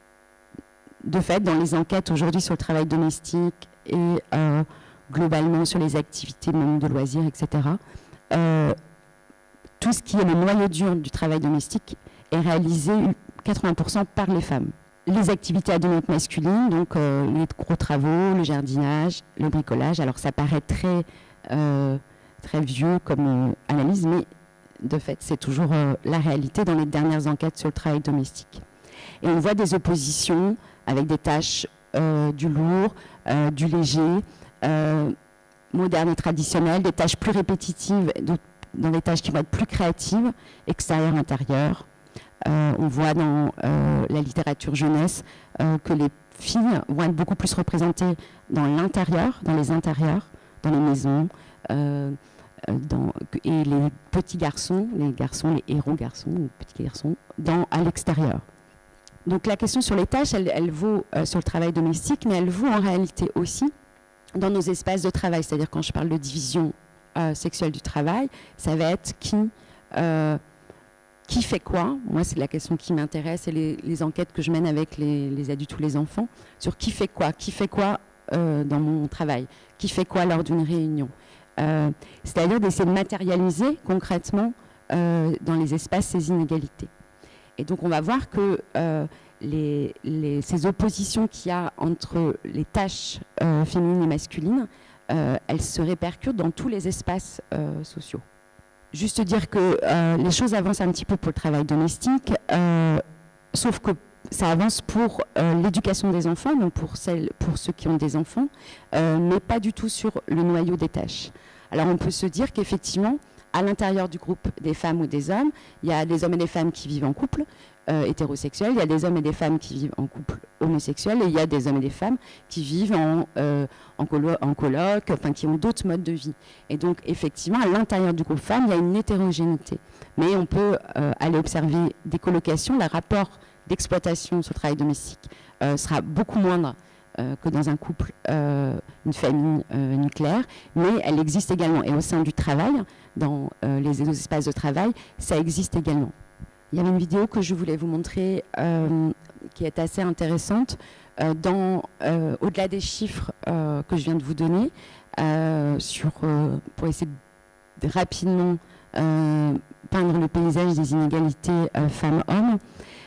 de fait, dans les enquêtes aujourd'hui sur le travail domestique et euh, globalement sur les activités même de loisirs, et cetera, euh, tout ce qui est le noyau dur du travail domestique est réalisé quatre-vingts pour cent par les femmes. Les activités à dominante masculine, donc euh, les gros travaux, le jardinage, le bricolage, alors ça paraît très, euh, très vieux comme euh, analyse, mais de fait c'est toujours euh, la réalité dans les dernières enquêtes sur le travail domestique. Et on voit des oppositions avec des tâches euh, du lourd, euh, du léger, Euh, modernes et traditionnelles, des tâches plus répétitives, de, dans des tâches qui vont être plus créatives, extérieures, intérieures. Euh, on voit dans euh, la littérature jeunesse euh, que les filles vont être beaucoup plus représentées dans l'intérieur, dans les intérieurs, dans les maisons, euh, dans, et les petits garçons, les garçons, les héros garçons, les petits garçons, dans, à l'extérieur. Donc la question sur les tâches, elle, elle vaut euh, sur le travail domestique, mais elle vaut en réalité aussi dans nos espaces de travail, c'est-à-dire quand je parle de division euh, sexuelle du travail, ça va être qui, euh, qui fait quoi. Moi, c'est la question qui m'intéresse et les, les enquêtes que je mène avec les, les adultes ou les enfants, sur qui fait quoi, qui fait quoi euh, dans mon travail, qui fait quoi lors d'une réunion. Euh, c'est-à-dire d'essayer de matérialiser concrètement euh, dans les espaces ces inégalités. Et donc, on va voir que euh, Les, les, ces oppositions qu'il y a entre les tâches euh, féminines et masculines, euh, elles se répercutent dans tous les espaces euh, sociaux. Juste dire que euh, les choses avancent un petit peu pour le travail domestique, euh, sauf que ça avance pour euh, l'éducation des enfants, donc pour, celles, pour ceux qui ont des enfants, euh, mais pas du tout sur le noyau des tâches. Alors on peut se dire qu'effectivement, à l'intérieur du groupe des femmes ou des hommes, il y a des hommes et des femmes qui vivent en couple, Euh, hétérosexuels, il y a des hommes et des femmes qui vivent en couple homosexuel et il y a des hommes et des femmes qui vivent en, euh, en, colo en coloc, enfin qui ont d'autres modes de vie. Et donc effectivement, à l'intérieur du groupe femmes, il y a une hétérogénéité. Mais on peut euh, aller observer des colocations, le rapport d'exploitation sur le travail domestique euh, sera beaucoup moindre euh, que dans un couple, euh, une famille euh, nucléaire, mais elle existe également. Et au sein du travail, dans euh, les espaces de travail, ça existe également. Il y avait une vidéo que je voulais vous montrer euh, qui est assez intéressante. Euh, dans, euh, au-delà des chiffres euh, que je viens de vous donner, euh, sur, euh, pour essayer de rapidement euh, peindre le paysage des inégalités euh, femmes-hommes,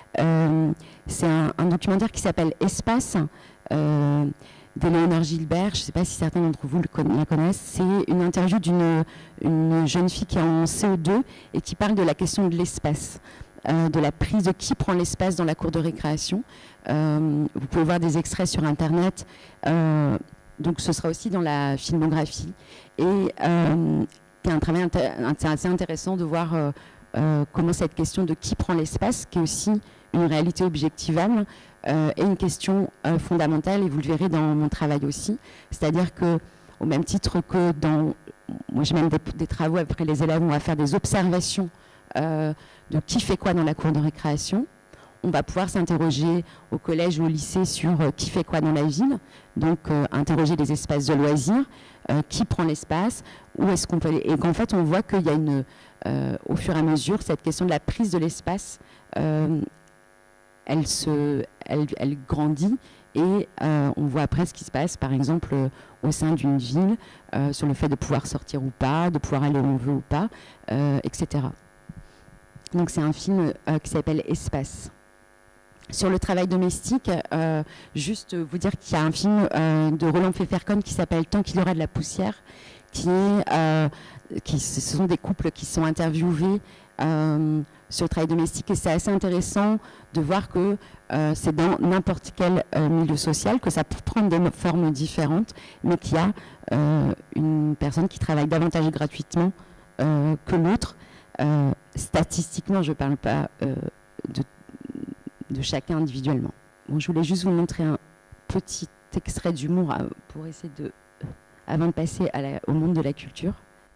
euh, c'est un, un documentaire qui s'appelle Espace, euh, d'Éléonore Gilbert. Je ne sais pas si certains d'entre vous le conna- la connaissent. C'est une interview d'une une jeune fille qui est en C E deux et qui parle de la question de l'espace. Euh, de la prise de qui prend l'espace dans la cour de récréation. Euh, vous pouvez voir des extraits sur Internet. Euh, donc ce sera aussi dans la filmographie. Et euh, c'est un travail inté assez intéressant de voir euh, euh, comment cette question de qui prend l'espace, qui est aussi une réalité objectivable, euh, est une question euh, fondamentale, et vous le verrez dans mon travail aussi. C'est-à-dire que, au même titre que dans... Moi, je mène des, des travaux après les élèves, on va faire des observations Euh, de qui fait quoi dans la cour de récréation. On va pouvoir s'interroger au collège ou au lycée sur euh, qui fait quoi dans la ville, donc euh, interroger les espaces de loisirs, euh, qui prend l'espace, où est-ce qu'on peut aller. Et qu'en fait, on voit qu'il y a une, euh, au fur et à mesure, cette question de la prise de l'espace, euh, elle, se, elle, elle grandit et euh, on voit après ce qui se passe, par exemple, euh, au sein d'une ville, euh, sur le fait de pouvoir sortir ou pas, de pouvoir aller où on veut ou pas, euh, et cetera. Donc c'est un film euh, qui s'appelle Espace. Sur le travail domestique, euh, juste vous dire qu'il y a un film euh, de Roland Pfefferkorn qui s'appelle Tant qu'il y aura de la poussière, qui est, euh, qui, ce sont des couples qui sont interviewés euh, sur le travail domestique, et c'est assez intéressant de voir que euh, c'est dans n'importe quel euh, milieu social, que ça peut prendre des formes différentes, mais qu'il y a euh, une personne qui travaille davantage gratuitement euh, que l'autre. Euh, statistiquement, je ne parle pas euh, de de chacun individuellement. Bon, je voulais juste vous montrer un petit extrait d'humour pour essayer de, avant de passer à la, au monde de la culture.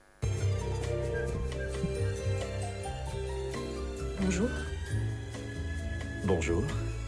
Bonjour. Bonjour.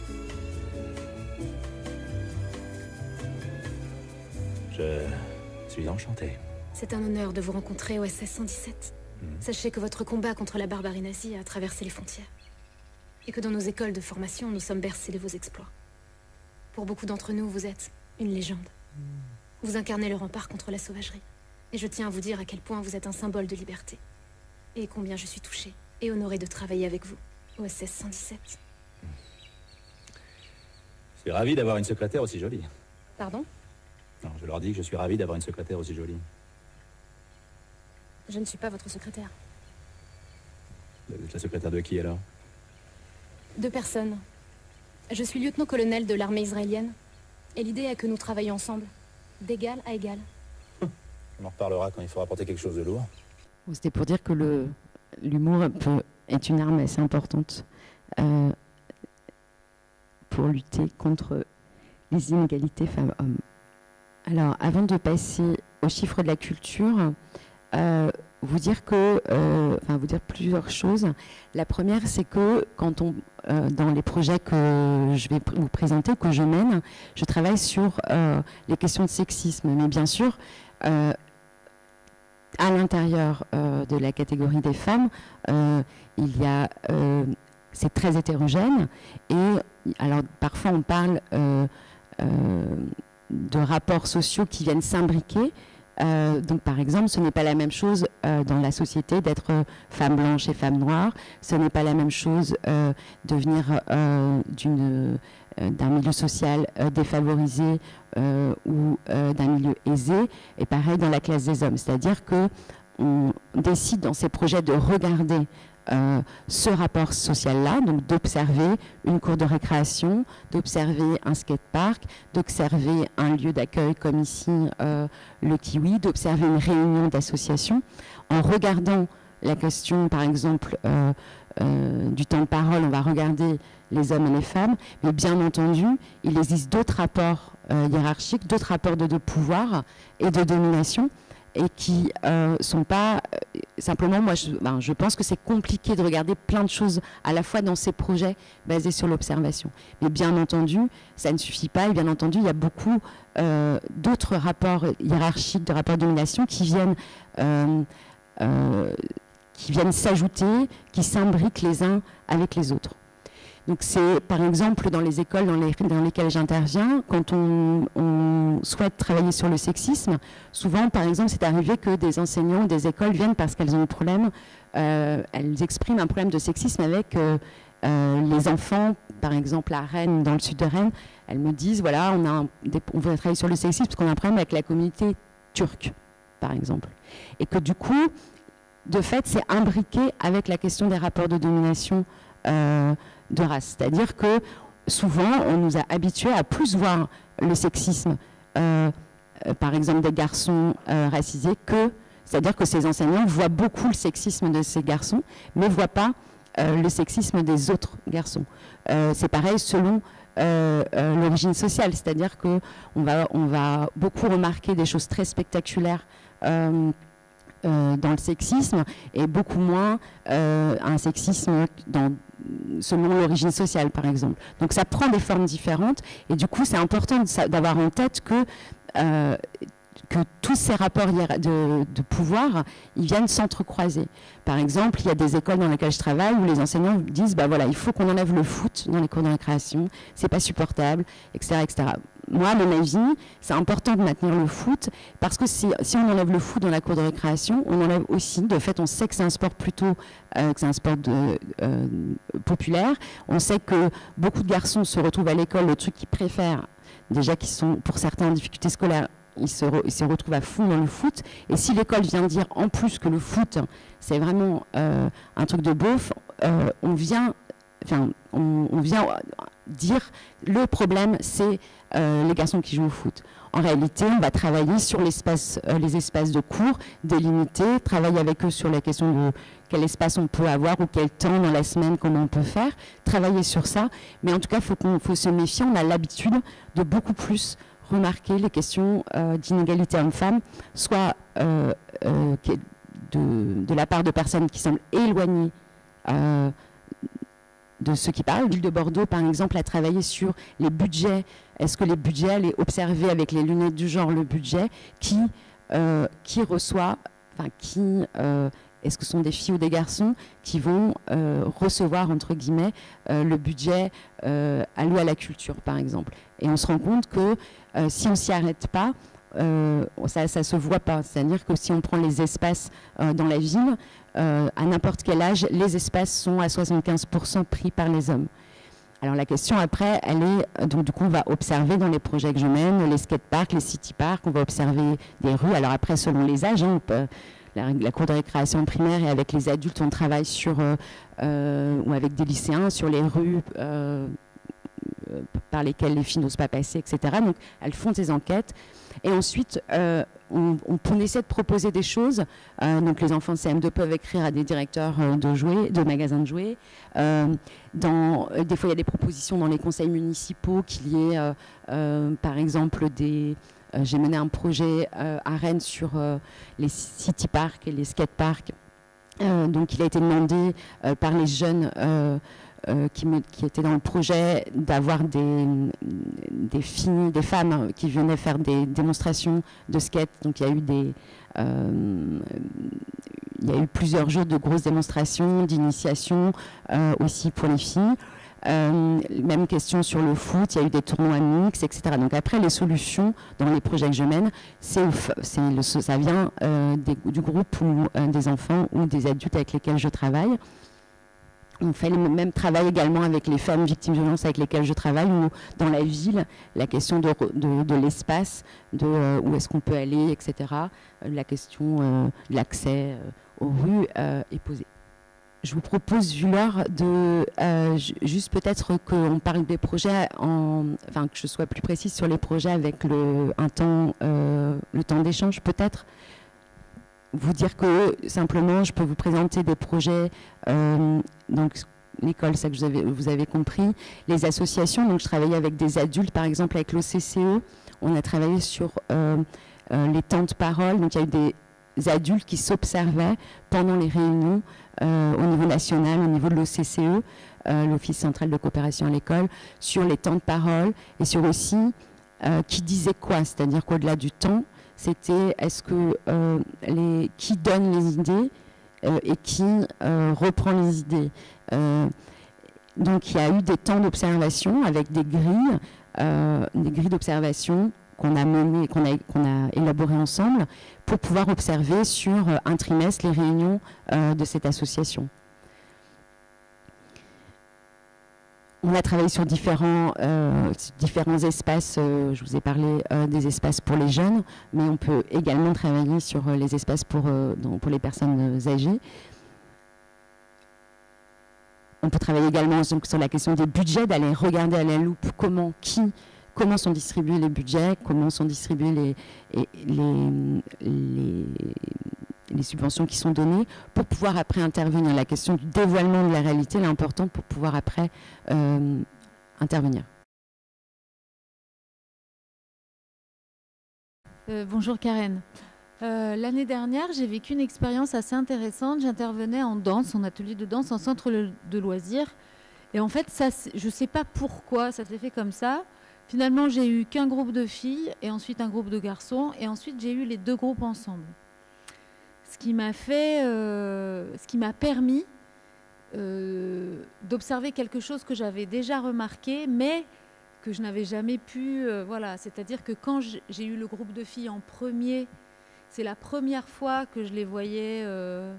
Je suis enchanté. C'est un honneur de vous rencontrer au S S cent dix-sept. Mmh. Sachez que votre combat contre la barbarie nazie a traversé les frontières. Et que dans nos écoles de formation, nous sommes bercés de vos exploits. Pour beaucoup d'entre nous, vous êtes une légende. Vous incarnez le rempart contre la sauvagerie. Et je tiens à vous dire à quel point vous êtes un symbole de liberté. Et combien je suis touchée et honorée de travailler avec vous au S S cent dix-sept. Je suis ravi d'avoir une secrétaire aussi jolie. Pardon? Non, je leur dis que je suis ravi d'avoir une secrétaire aussi jolie. Je ne suis pas votre secrétaire. Vous êtes la secrétaire de qui, alors? Deux personnes. Je suis lieutenant-colonel de l'armée israélienne. Et l'idée est que nous travaillons ensemble, d'égal à égal. On en reparlera quand il faudra porter quelque chose de lourd. C'était pour dire que le, l'humour peut, est une arme assez importante euh, pour lutter contre les inégalités femmes-hommes. Alors, avant de passer aux chiffres de la culture, euh, vous dire que, euh, enfin, vous dire plusieurs choses. La première, c'est que quand on, euh, dans les projets que je vais pr- vous présenter, que je mène, je travaille sur euh, les questions de sexisme. Mais bien sûr, euh, à l'intérieur euh, de la catégorie des femmes, euh, il y a, euh, c'est très hétérogène. Et alors, parfois, on parle euh, euh, de rapports sociaux qui viennent s'imbriquer. Euh, donc par exemple, ce n'est pas la même chose euh, dans la société d'être euh, femme blanche et femme noire, ce n'est pas la même chose euh, de venir euh, d'une, euh, d'un milieu social euh, défavorisé euh, ou euh, d'un milieu aisé, et pareil dans la classe des hommes, c'est-à-dire que on décide dans ces projets de regarder Euh, ce rapport social-là, donc d'observer une cour de récréation, d'observer un skatepark, d'observer un lieu d'accueil comme ici euh, le Kiwi, d'observer une réunion d'association, en regardant la question, par exemple, euh, euh, du temps de parole, on va regarder les hommes et les femmes, mais bien entendu, il existe d'autres rapports euh, hiérarchiques, d'autres rapports de, de pouvoir et de domination, et qui euh, sont pas euh, simplement, moi je, ben, je pense que c'est compliqué de regarder plein de choses à la fois dans ces projets basés sur l'observation. Mais bien entendu, ça ne suffit pas, et bien entendu, il y a beaucoup euh, d'autres rapports hiérarchiques, de rapports de domination qui viennent, euh, euh, qui viennent s'ajouter, qui s'imbriquent les uns avec les autres. Donc c'est, par exemple, dans les écoles dans, les, dans lesquelles j'interviens, quand on, on souhaite travailler sur le sexisme, souvent, par exemple, c'est arrivé que des enseignants, des écoles viennent parce qu'elles ont un problème, euh, elles expriment un problème de sexisme avec euh, euh, les enfants, par exemple à Rennes, dans le sud de Rennes, elles me disent, voilà, on, a un, des, on veut travailler sur le sexisme parce qu'on a un problème avec la communauté turque, par exemple. Et que du coup, de fait, c'est imbriqué avec la question des rapports de domination euh, de race. C'est-à-dire que souvent, on nous a habitués à plus voir le sexisme, euh, euh, par exemple des garçons euh, racisés, que, c'est-à-dire que ces enseignants voient beaucoup le sexisme de ces garçons, mais ne voient pas euh, le sexisme des autres garçons. Euh, c'est pareil selon euh, euh, l'origine sociale, c'est-à-dire qu'on va, on va beaucoup remarquer des choses très spectaculaires euh, euh, dans le sexisme, et beaucoup moins euh, un sexisme dans selon l'origine sociale, par exemple. Donc ça prend des formes différentes, et du coup c'est important de, d'avoir en tête que euh, que tous ces rapports de, de pouvoir, ils viennent s'entrecroiser. Par exemple, il y a des écoles dans lesquelles je travaille où les enseignants disent, bah voilà, il faut qu'on enlève le foot dans les cours de récréation, c'est pas supportable, et cetera, et cetera. Moi, à mon avis, c'est important de maintenir le foot parce que si, si on enlève le foot dans la cour de récréation, on enlève aussi, de fait, on sait que c'est un sport plutôt, euh, que c'est un sport de, euh, populaire. On sait que beaucoup de garçons se retrouvent à l'école, le truc qu'ils préfèrent, déjà qui sont pour certains en difficulté scolaire, ils se, re, ils se retrouvent à fond dans le foot. Et si l'école vient dire en plus que le foot, c'est vraiment euh, un truc de beauf, euh, on vient, enfin, on, on vient dire le problème, c'est euh, les garçons qui jouent au foot. En réalité, on va travailler sur l'espace, euh, les espaces de cours délimités, travailler avec eux sur la question de quel espace on peut avoir ou quel temps dans la semaine, comment on peut faire, travailler sur ça. Mais en tout cas, il faut qu'on faut se méfier. On a l'habitude de beaucoup plus remarquer les questions euh, d'inégalité homme-femme, soit euh, euh, de, de la part de personnes qui semblent éloignées euh, de ceux qui parlent. L'île de Bordeaux, par exemple, a travaillé sur les budgets. Est-ce que les budgets allaient observer avec les lunettes du genre le budget qui, euh, qui reçoit, enfin qui, euh, est-ce que ce sont des filles ou des garçons qui vont euh, recevoir, entre guillemets, euh, le budget euh, alloué à la culture, par exemple. Et on se rend compte que euh, si on ne s'y arrête pas, euh, ça ne se voit pas. C'est-à-dire que si on prend les espaces euh, dans la ville, euh, à n'importe quel âge, les espaces sont à soixante-quinze pour cent pris par les hommes. Alors la question après, elle est, donc du coup on va observer dans les projets que je mène, les skateparks, les city-parks, on va observer des rues. Alors après, selon les âges, hein, on peut, la, la cour de récréation primaire et avec les adultes, on travaille sur, euh, euh, ou avec des lycéens, sur les rues euh, euh, par lesquelles les filles n'osent pas passer, et cetera. Donc elles font ces enquêtes. Et ensuite, euh, on, on, on essaie de proposer des choses. Euh, donc les enfants de C M deux peuvent écrire à des directeurs euh, de, jouets, de magasins de jouets. Euh, dans, euh, des fois, il y a des propositions dans les conseils municipaux qu'il y ait, euh, euh, par exemple, des... Euh, j'ai mené un projet euh, à Rennes sur euh, les city parks et les skateparks. Euh, donc il a été demandé euh, par les jeunes euh, euh, qui, me, qui étaient dans le projet d'avoir des, des filles, des femmes qui venaient faire des démonstrations de skate. Donc il y a eu des... Euh, il y a eu plusieurs jours de grosses démonstrations, d'initiation euh, aussi pour les filles. Euh, même question sur le foot, il y a eu des tournois mixtes, et cetera. Donc après, les solutions dans les projets que je mène, c'est, c'est le, ça vient euh, des, du groupe ou euh, des enfants ou des adultes avec lesquels je travaille. On fait le même travail également avec les femmes victimes de violences avec lesquelles je travaille, ou dans la ville, la question de, de, de l'espace, de euh, où est-ce qu'on peut aller, et cetera. La question euh, de l'accès euh, aux rues euh, est posée. Je vous propose, vu l'heure, de euh, juste peut-être qu'on parle des projets, en, enfin que je sois plus précise sur les projets avec le, un temps, euh, le temps d'échange peut-être. Vous dire que simplement, je peux vous présenter des projets, euh, donc l'école, ça que vous avez, vous avez compris, les associations. Donc je travaillais avec des adultes, par exemple avec l'O C C E, on a travaillé sur euh, euh, les temps de parole. Donc il y a eu des adultes qui s'observaient pendant les réunions euh, au niveau national, au niveau de l'O C C E, euh, l'Office central de coopération à l'école, sur les temps de parole et sur aussi euh, qui disait quoi, c'est-à-dire qu'au-delà du temps, c'était est-ce que euh, les, qui donne les idées euh, et qui euh, reprend les idées. Euh, donc il y a eu des temps d'observation avec des grilles, euh, des grilles d'observation qu'on a mené, qu'on a, qu'on a élaboré ensemble pour pouvoir observer sur euh, un trimestre les réunions euh, de cette association. On a travaillé sur différents, euh, différents espaces, euh, je vous ai parlé euh, des espaces pour les jeunes, mais on peut également travailler sur euh, les espaces pour, euh, donc pour les personnes âgées. On peut travailler également donc, sur la question des budgets, d'aller regarder à la loupe comment, qui, comment sont distribués les budgets, comment sont distribuées les, les, les, les subventions qui sont données, pour pouvoir après intervenir. La question du dévoilement de la réalité est importante pour pouvoir après euh, intervenir. Euh, bonjour Karen. Euh, L'année dernière, j'ai vécu une expérience assez intéressante. J'intervenais en danse, en atelier de danse, en centre de loisirs. Et en fait, ça, je ne sais pas pourquoi ça s'est fait comme ça. Finalement, j'ai eu qu'un groupe de filles et ensuite un groupe de garçons et ensuite j'ai eu les deux groupes ensemble. Ce qui m'a fait, euh, ce qui m'a permis euh, d'observer quelque chose que j'avais déjà remarqué, mais que je n'avais jamais pu, euh, voilà. C'est-à-dire que quand j'ai eu le groupe de filles en premier, c'est la première fois que je les voyais euh,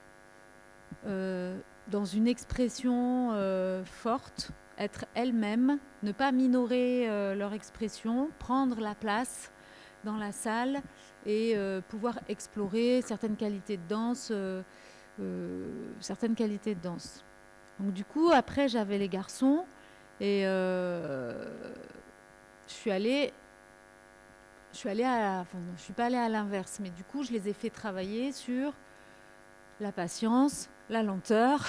euh, dans une expression euh, forte, être elles-mêmes, ne pas minorer euh, leur expression, prendre la place dans la salle et euh, pouvoir explorer certaines qualités de danse, euh, euh, certaines qualités de danse. Donc du coup, après, j'avais les garçons et euh, je suis allée, je suis allée à, la, enfin, je suis pas allée à l'inverse, mais du coup, je les ai fait travailler sur la patience, la lenteur.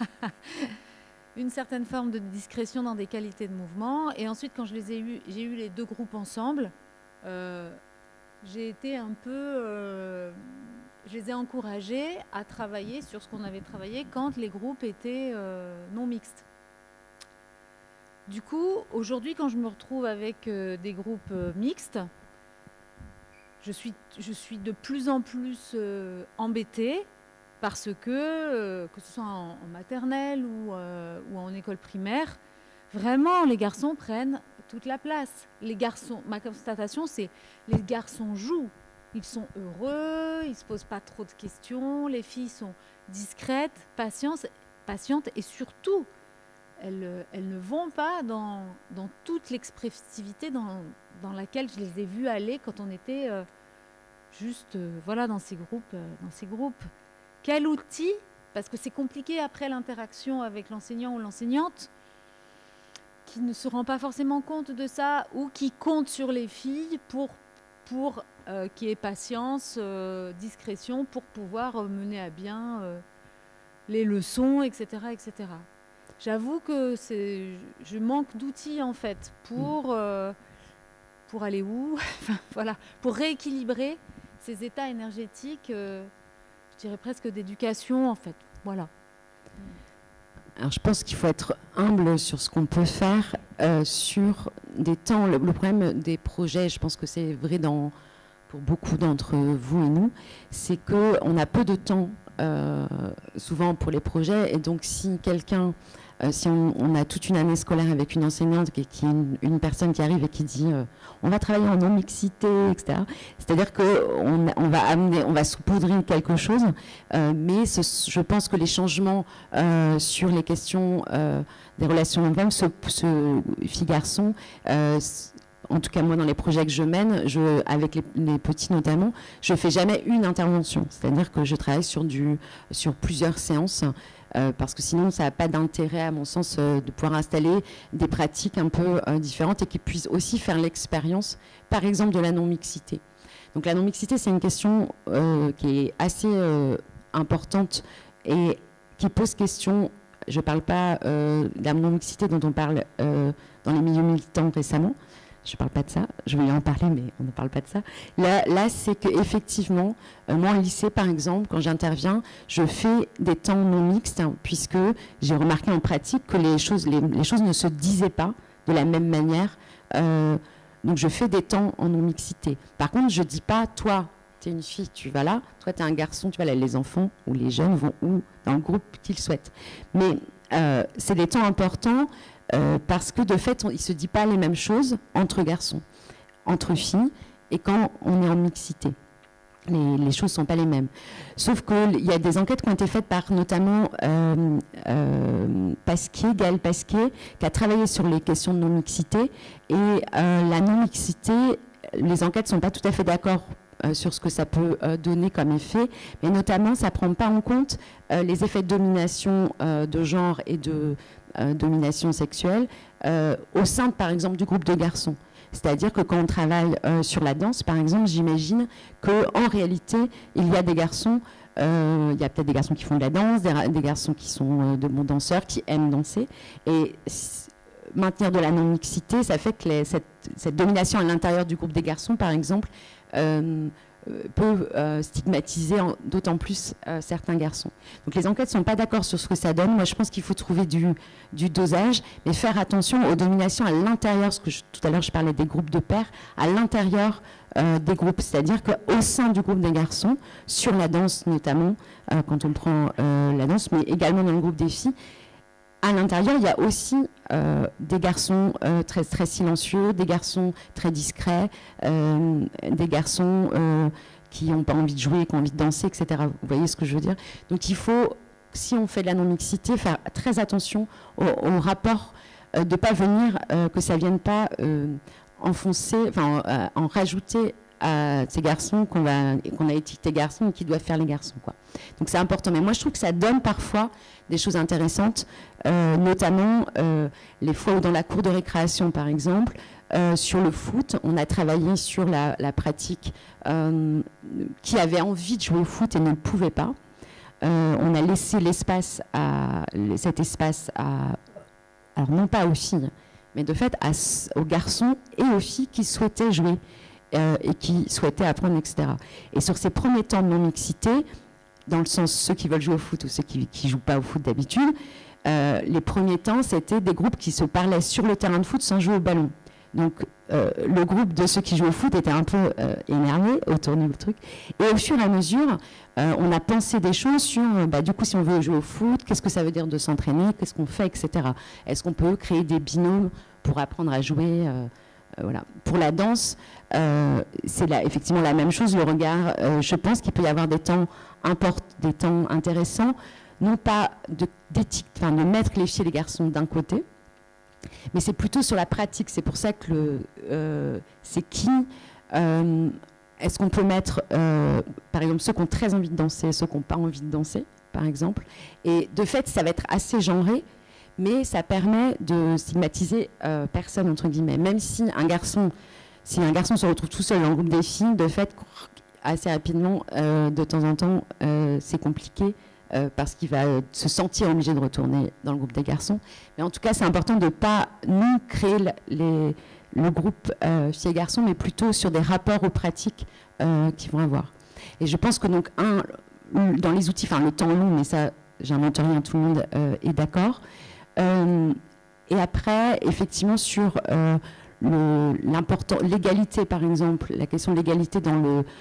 Une certaine forme de discrétion dans des qualités de mouvement. Et ensuite, quand je les ai eu, j'ai eu les deux groupes ensemble, euh, j'ai été un peu... Euh, je les ai encouragés à travailler sur ce qu'on avait travaillé quand les groupes étaient euh, non mixtes. Du coup, aujourd'hui, quand je me retrouve avec euh, des groupes euh, mixtes, je suis, je suis de plus en plus euh, embêtée parce que, euh, que ce soit en, en maternelle ou, euh, ou en école primaire, vraiment, les garçons prennent toute la place. Les garçons, ma constatation, c'est les garçons jouent. Ils sont heureux, ils ne se posent pas trop de questions, les filles sont discrètes, patientes, patientes et surtout, elles, elles ne vont pas dans, dans toute l'expressivité dans, dans laquelle je les ai vues aller quand on était euh, juste euh, voilà, dans ces groupes, euh, dans ces groupes. Quel outil, parce que c'est compliqué après l'interaction avec l'enseignant ou l'enseignante, qui ne se rend pas forcément compte de ça ou qui compte sur les filles pour, pour euh, qu'il y ait patience, euh, discrétion, pour pouvoir euh, mener à bien euh, les leçons, et cetera, et cetera. J'avoue que c'est, je manque d'outils en fait pour, euh, pour aller où, enfin, voilà, pour rééquilibrer ces états énergétiques. Euh, je dirais presque d'éducation, en fait. Voilà. Alors, je pense qu'il faut être humble sur ce qu'on peut faire euh, sur des temps. Le, le problème des projets, je pense que c'est vrai dans, pour beaucoup d'entre vous et nous, c'est qu'on a peu de temps, euh, souvent, pour les projets. Et donc, si quelqu'un... Euh, si on, on a toute une année scolaire avec une enseignante qui, qui une, une personne qui arrive et qui dit euh, on va travailler en non-mixité, et cetera. C'est-à-dire qu'on on va amener, on va saupoudrer quelque chose, euh, mais ce, je pense que les changements euh, sur les questions euh, des relations hommes-femmes, ce, ce filles-garçons, euh, en tout cas moi dans les projets que je mène, je, avec les, les petits notamment, je ne fais jamais une intervention. C'est-à-dire que je travaille sur, du, sur plusieurs séances. Euh, parce que sinon, ça n'a pas d'intérêt, à mon sens, euh, de pouvoir installer des pratiques un peu euh, différentes et qui puissent aussi faire l'expérience, par exemple, de la non-mixité. Donc la non-mixité, c'est une question euh, qui est assez euh, importante et qui pose question. Je ne parle pas euh, de la non-mixité dont on parle euh, dans les milieux militants récemment. Je ne parle pas de ça, je vais en parler, mais on ne parle pas de ça. Là, là c'est qu'effectivement, euh, moi, en lycée, par exemple, quand j'interviens, je fais des temps non mixtes, hein, puisque j'ai remarqué en pratique que les choses, les, les choses ne se disaient pas de la même manière. Euh, donc, je fais des temps en non-mixité. Par contre, je ne dis pas, toi, tu es une fille, tu vas là, toi, tu es un garçon, tu vas là. Les enfants ou les jeunes vont où dans le groupe qu'ils souhaitent. Mais euh, c'est des temps importants. Euh, parce que de fait, on, il ne se dit pas les mêmes choses entre garçons, entre filles, et quand on est en mixité. Les, les choses ne sont pas les mêmes. Sauf qu'il y a des enquêtes qui ont été faites par notamment euh, euh, Pasquier, Gaël Pasquier, qui a travaillé sur les questions de non-mixité. Et euh, la non-mixité, les enquêtes ne sont pas tout à fait d'accord euh, sur ce que ça peut euh, donner comme effet, mais notamment, ça ne prend pas en compte euh, les effets de domination euh, de genre et de Euh, domination sexuelle euh, au sein, par exemple, du groupe de garçons. C'est-à-dire que quand on travaille euh, sur la danse, par exemple, j'imagine qu'en réalité, il y a des garçons, euh, il y a peut-être des garçons qui font de la danse, des, des garçons qui sont euh, de bons danseurs, qui aiment danser. Et maintenir de la non-mixité, ça fait que les, cette, cette domination à l'intérieur du groupe des garçons, par exemple, euh, peut euh, stigmatiser d'autant plus euh, certains garçons. Donc les enquêtes ne sont pas d'accord sur ce que ça donne. Moi, je pense qu'il faut trouver du, du dosage, mais faire attention aux dominations à l'intérieur, parce que je, tout à l'heure je parlais des groupes de pairs, à l'intérieur euh, des groupes, c'est-à-dire qu'au sein du groupe des garçons, sur la danse notamment, euh, quand on prend euh, la danse, mais également dans le groupe des filles, à l'intérieur, il y a aussi euh, des garçons euh, très, très silencieux, des garçons très discrets, euh, des garçons euh, qui n'ont pas envie de jouer, qui ont envie de danser, et cetera. Vous voyez ce que je veux dire? Donc il faut, si on fait de la non-mixité, faire très attention au, au rapport, euh, de ne pas venir, euh, que ça ne vienne pas euh, enfoncer, enfin euh, en rajouter à ces garçons qu'on va, qu'on a étiquetés garçons et qui doivent faire les garçons, quoi. Donc c'est important. Mais moi, je trouve que ça donne parfois des choses intéressantes, euh, notamment euh, les fois où dans la cour de récréation, par exemple, euh, sur le foot, on a travaillé sur la, la pratique euh, qui avait envie de jouer au foot et ne le pouvait pas. Euh, on a laissé l'espace à, cet espace à, alors non pas aux filles, mais de fait à, aux garçons et aux filles qui souhaitaient jouer. Euh, et qui souhaitaient apprendre, et cetera. Et sur ces premiers temps de non-mixité, dans le sens ceux qui veulent jouer au foot ou ceux qui ne jouent pas au foot d'habitude, euh, les premiers temps, c'était des groupes qui se parlaient sur le terrain de foot sans jouer au ballon. Donc, euh, le groupe de ceux qui jouent au foot était un peu euh, énervé autour du truc. Et au fur et à mesure, euh, on a pensé des choses sur, bah, du coup, si on veut jouer au foot, qu'est-ce que ça veut dire de s'entraîner, qu'est-ce qu'on fait, et cetera. Est-ce qu'on peut créer des binômes pour apprendre à jouer euh, euh, voilà. Pour la danse, euh, c'est effectivement la même chose. Le regard, euh, je pense qu'il peut y avoir des temps, import, des temps intéressants, non pas de, enfin, de mettre les filles et les garçons d'un côté, mais c'est plutôt sur la pratique. C'est pour ça que le, euh, c'est qui, euh, est-ce qu'on peut mettre, euh, par exemple, ceux qui ont très envie de danser, ceux qui n'ont pas envie de danser, par exemple. Et de fait, ça va être assez genré, mais ça permet de stigmatiser euh, personne, entre guillemets. Même si un garçon, si un garçon se retrouve tout seul dans le groupe des filles, de fait, assez rapidement, euh, de temps en temps, euh, c'est compliqué, euh, parce qu'il va euh, se sentir obligé de retourner dans le groupe des garçons. Mais en tout cas, c'est important de ne pas, nous, créer le, les, le groupe euh, filles et garçons, mais plutôt sur des rapports aux pratiques euh, qu'ils vont avoir. Et je pense que, donc, un, dans les outils, enfin, le temps long, mais ça, j'invente rien, tout le monde euh, est d'accord. Euh, et après, effectivement, sur euh, l'important, l'égalité, par exemple, la question de l'égalité dans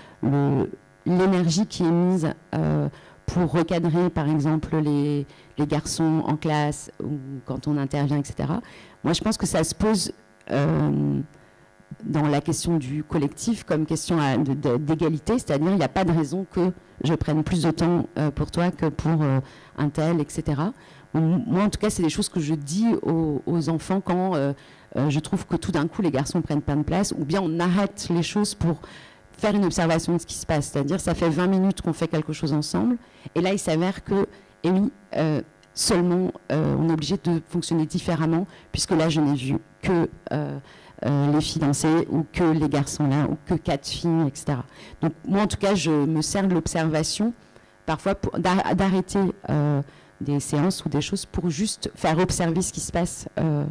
le, l'énergie qui est mise euh, pour recadrer, par exemple, les, les garçons en classe ou quand on intervient, et cetera. Moi, je pense que ça se pose euh, dans la question du collectif comme question d'égalité, c'est-à-dire il n'y a pas de raison que je prenne plus de temps euh, pour toi que pour euh, un tel, et cetera. Moi, en tout cas, c'est des choses que je dis aux, aux enfants quand euh, euh, je trouve que tout d'un coup, les garçons prennent pas de place, ou bien on arrête les choses pour faire une observation de ce qui se passe. C'est-à-dire, ça fait vingt minutes qu'on fait quelque chose ensemble, et là, il s'avère que, et oui, euh, seulement, euh, on est obligé de fonctionner différemment, puisque là, je n'ai vu que euh, euh, les filles danser, ou que les garçons là, ou que quatre filles, et cetera. Donc, moi, en tout cas, je me sers de l'observation, parfois, d'arrêter euh, des séances ou des choses pour juste faire observer ce qui se passe. Euh,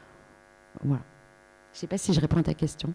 voilà. Je ne sais pas si je réponds à ta question.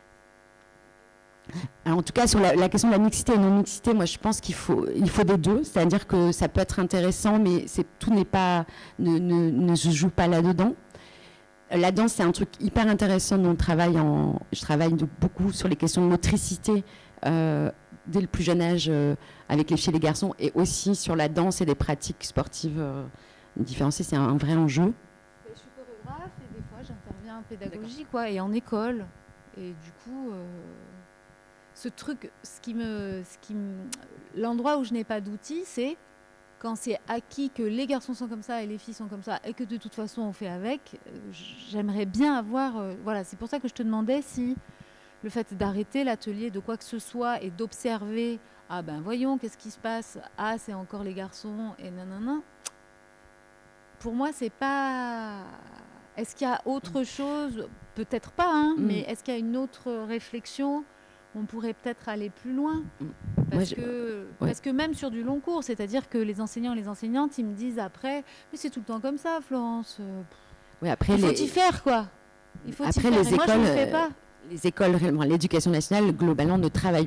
Alors, en tout cas, sur la, la question de la mixité et non-mixité, moi, je pense qu'il faut, il faut des deux. C'est-à-dire que ça peut être intéressant, mais tout n'est pas, ne, ne, ne se joue pas là-dedans. La danse, c'est un truc hyper intéressant dont on travaille en, je travaille de, beaucoup sur les questions de motricité euh, dès le plus jeune âge euh, avec les filles et les garçons, et aussi sur la danse et les pratiques sportives euh, différenciées. C'est un, un vrai enjeu. Je suis chorégraphe et des fois j'interviens en pédagogie, quoi, et en école. Et du coup, euh, ce truc, ce qui me, ce qui me, l'endroit où je n'ai pas d'outils, c'est quand c'est acquis que les garçons sont comme ça et les filles sont comme ça, et que de toute façon on fait avec. J'aimerais bien avoir, euh, voilà, c'est pour ça que je te demandais si le fait d'arrêter l'atelier de quoi que ce soit et d'observer, ah ben voyons, qu'est-ce qui se passe, ah c'est encore les garçons, et nanana. Pour moi, c'est pas... Est-ce qu'il y a autre chose? Peut-être pas, hein, mm. mais est-ce qu'il y a une autre réflexion? On pourrait peut-être aller plus loin. Parce, Moi, je... que, ouais. parce que même sur du long cours, c'est-à-dire que les enseignants et les enseignantes, ils me disent après, mais c'est tout le temps comme ça, Florence. Oui, après, il faut les... y faire, quoi. Il faut après, y faire. Les et moi, écoles, je ne le fais pas. Les écoles, l'éducation nationale, globalement, ne travaille pas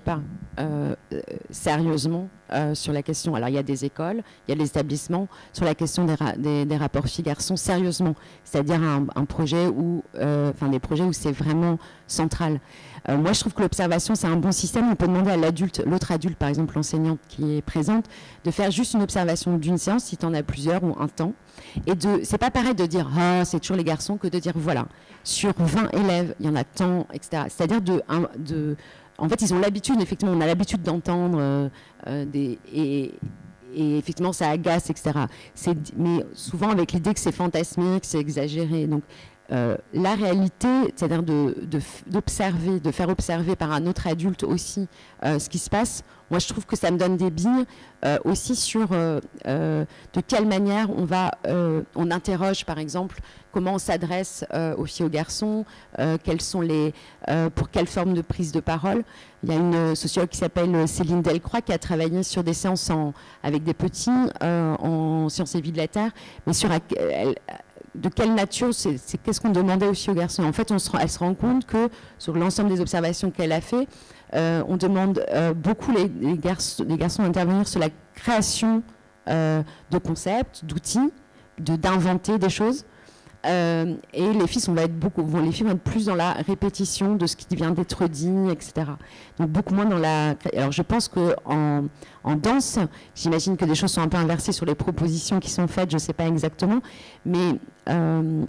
euh, sérieusement euh, sur la question. Alors il y a des écoles, il y a des établissements sur la question des, ra des, des rapports filles-garçons sérieusement, c'est-à-dire un, un projet où, euh, enfin des projets où c'est vraiment central. Euh, moi je trouve que l'observation c'est un bon système. On peut demander à l'adulte, l'autre adulte par exemple l'enseignante qui est présente, de faire juste une observation d'une séance si tu en as plusieurs ou un temps. Et de, c'est pas pareil de dire ah c'est toujours les garçons que de dire voilà sur vingt élèves il y en a tant, et cetera. C'est-à-dire de, un, de en fait, ils ont l'habitude, effectivement, on a l'habitude d'entendre euh, euh, des... Et, et effectivement, ça agace, et cetera. Mais souvent avec l'idée que c'est fantasmique, c'est exagéré. Donc, euh, la réalité, c'est-à-dire de, de, d'observer, de faire observer par un autre adulte aussi euh, ce qui se passe, moi, je trouve que ça me donne des billes euh, aussi sur euh, euh, de quelle manière on va... Euh, on interroge, par exemple, comment on s'adresse euh, aux filles et aux garçons, euh, quelles sont les, euh, pour quelle forme de prise de parole. Il y a une sociologue qui s'appelle Céline Delcroix qui a travaillé sur des séances en, avec des petits euh, en sciences et vie de la Terre, mais sur elle, de quelle nature, c'est, c'est, qu'est-ce qu'on demandait aux filles et aux garçons. En fait, on se, elle se rend compte que sur l'ensemble des observations qu'elle a fait, euh, on demande euh, beaucoup les, les, garçons, les garçons d'intervenir sur la création euh, de concepts, d'outils, de, d'inventer des choses. Euh, et les filles, on va être beaucoup, vont, les filles vont être plus dans la répétition de ce qui vient d'être dit, et cetera. Donc beaucoup moins dans la... Alors je pense qu'en en danse, j'imagine que des choses sont un peu inversées sur les propositions qui sont faites, je ne sais pas exactement, mais euh,